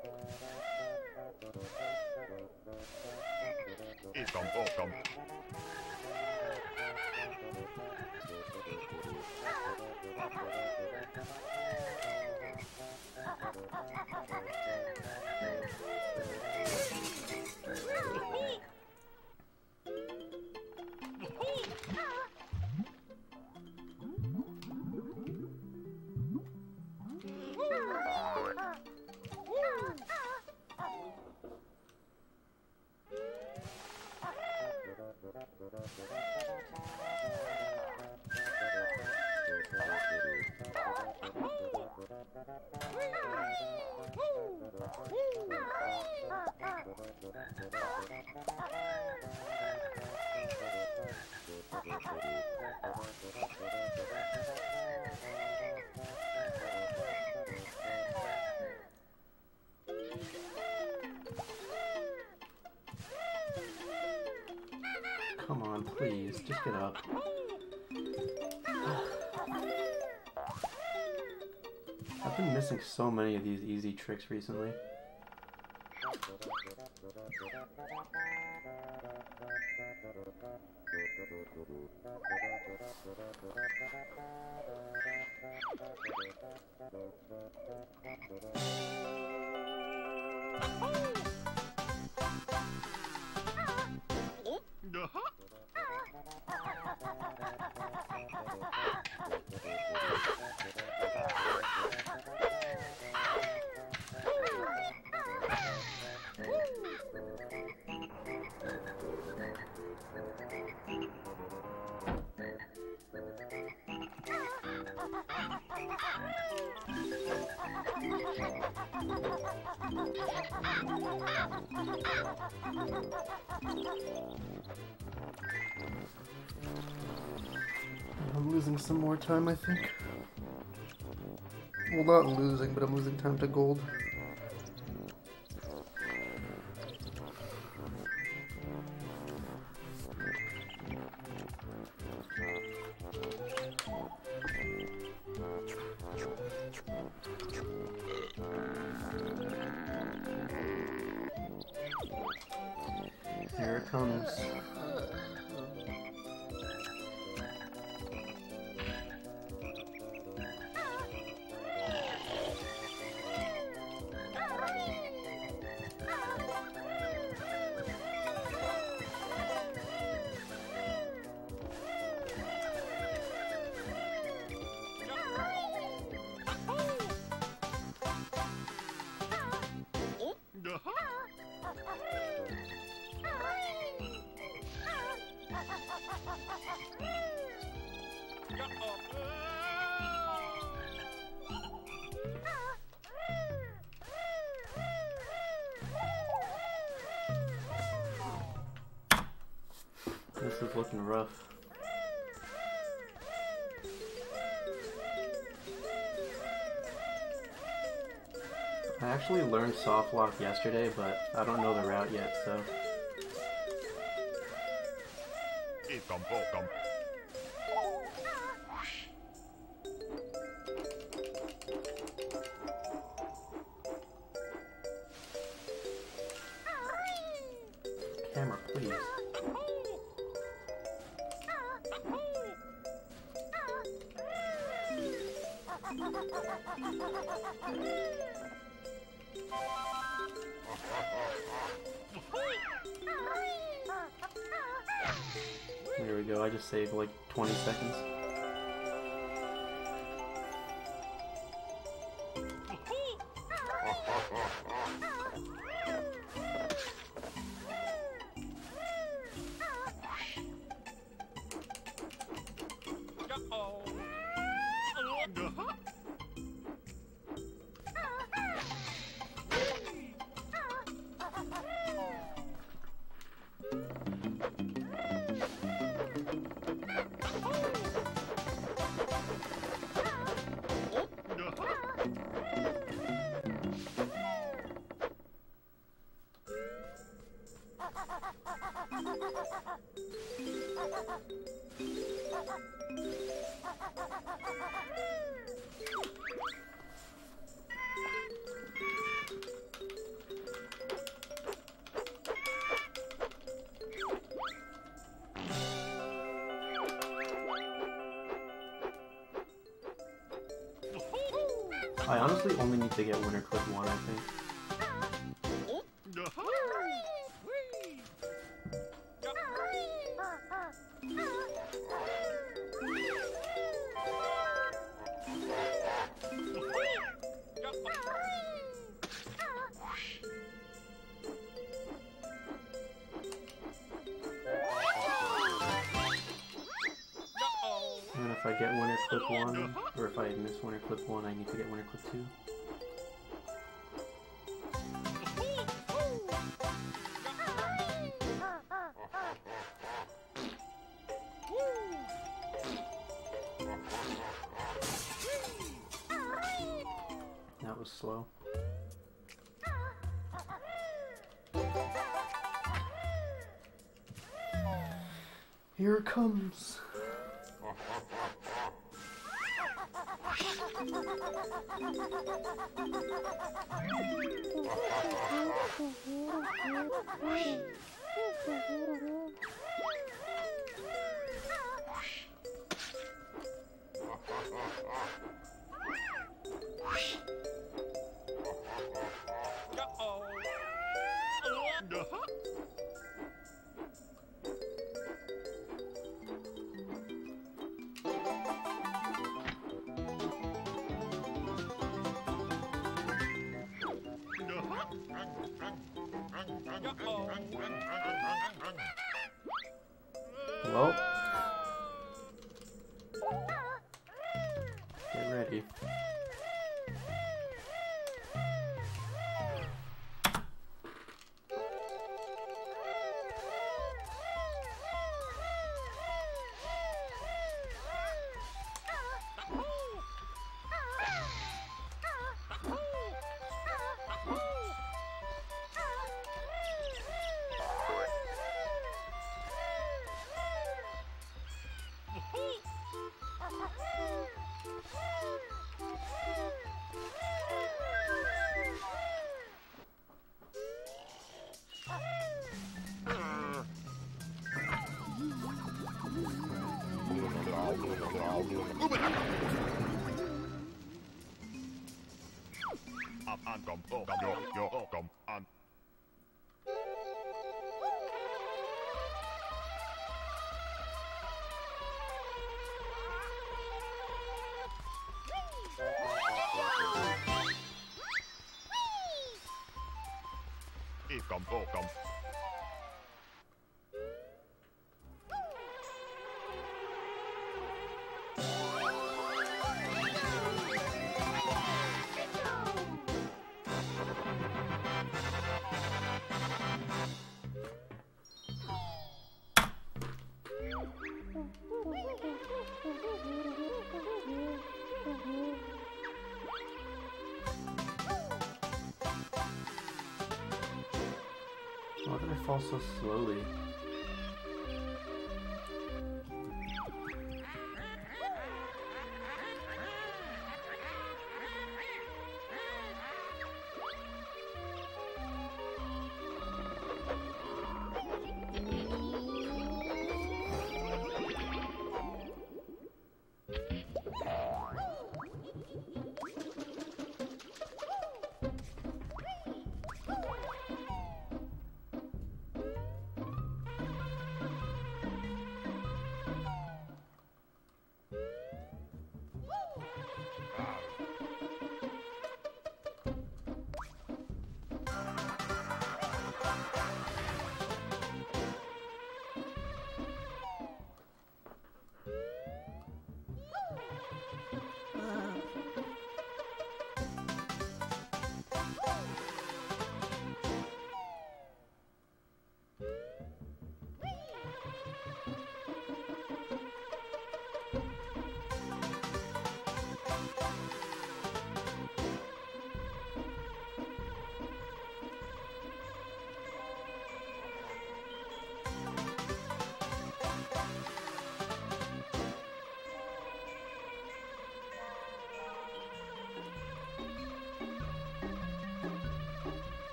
Eat them, both them. Come on, please, just get up. I've been missing so many of these easy tricks recently. I'm losing some more time, I think. Well, not losing, but I'm losing time to gold. Here it comes. This is looking rough. I actually learned soft lock yesterday, but I don't know the route yet, so. Camera, please. There we go, I just saved like 20 seconds. I honestly only need to get winner clip 1, I think. And if I get winner clip 1, or if I miss winner clip 1, I need to get winner clip 2. That was slow. Here it comes. Well, get ready. Why did I fall so slowly?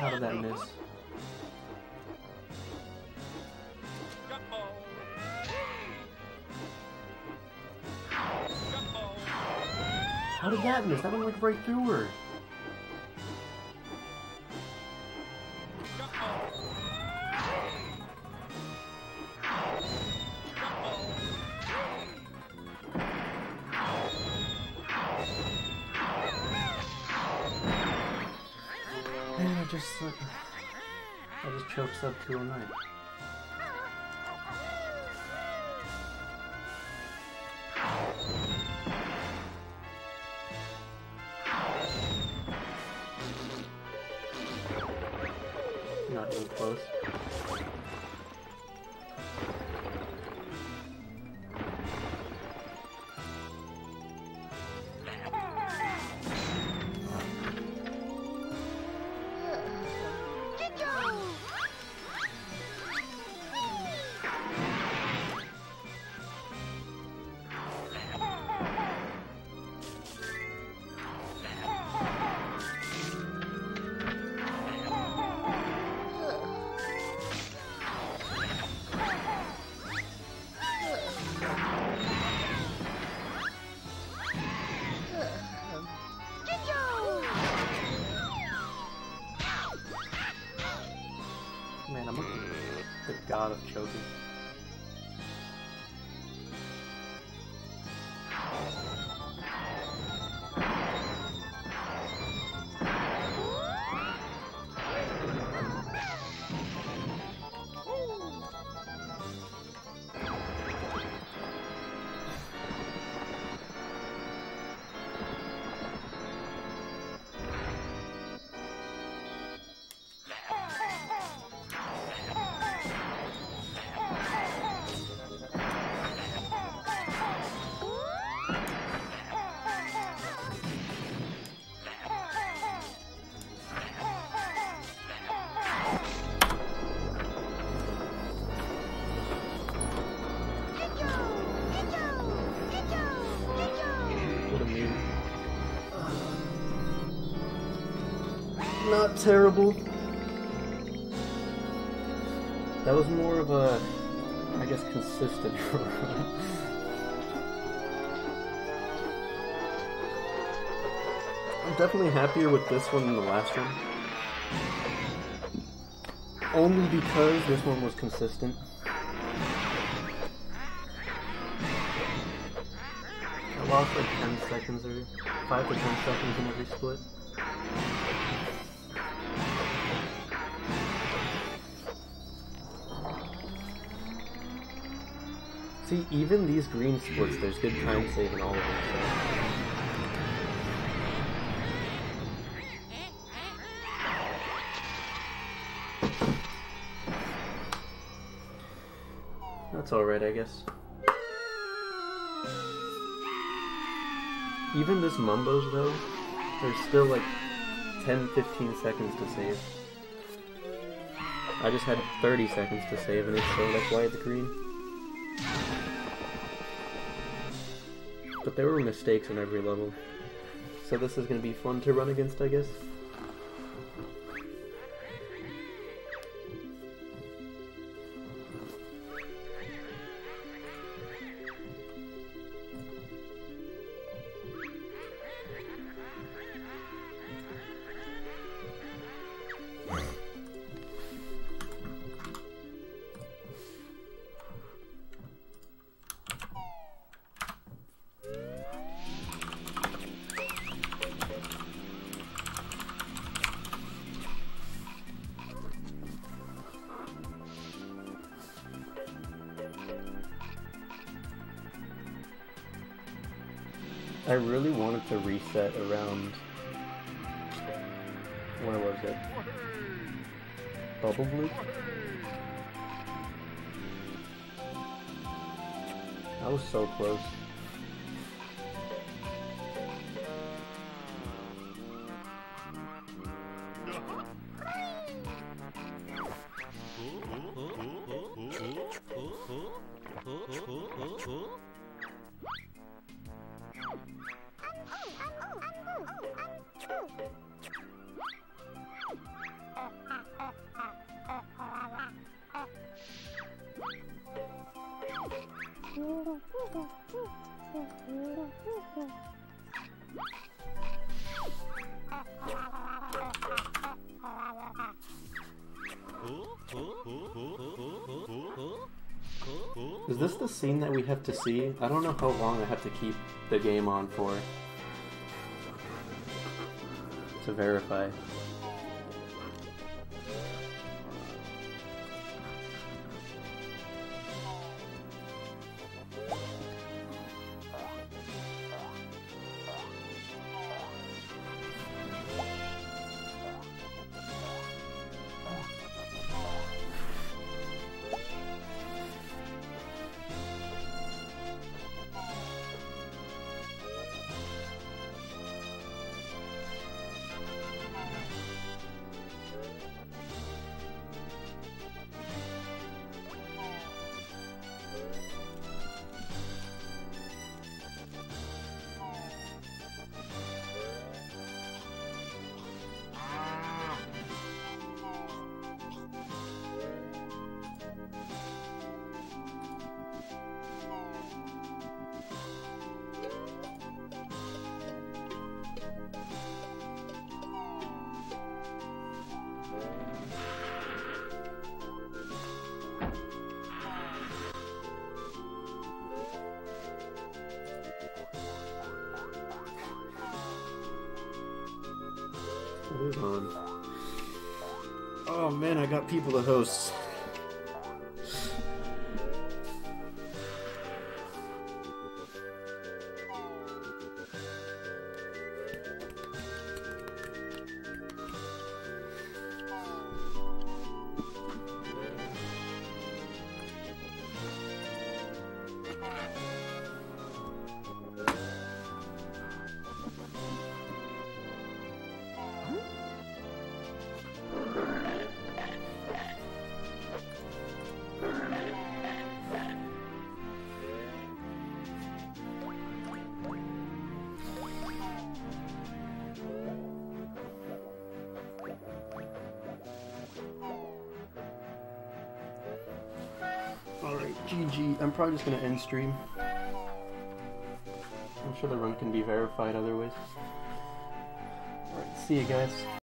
How did that miss? How did that miss? That went like right through her. Man, I just choked sub 209. Not even close. Man, I'm the god of choking. Not terrible. That was more of a, I guess, consistent run. I'm definitely happier with this one than the last one. Only because this one was consistent. I lost like 10 seconds or 5 to 10 seconds in every split. See, even these green splits, there's good time saving all of them. So. That's alright, I guess. Even this Mumbo's though, there's still like 10-15 seconds to save. I just had 30 seconds to save and it's so that's why it's green. But there were mistakes in every level. So this is going to be fun to run against, I guess. I really wanted to reset around, where was it? Bubble Bloop? I was so close. Is this the scene that we have to see? I don't know how long I have to keep the game on for to verify. Hold on. Oh man, I got people to host. Alright, GG. I'm probably just gonna end stream. I'm sure the run can be verified otherwise. Alright, see you guys.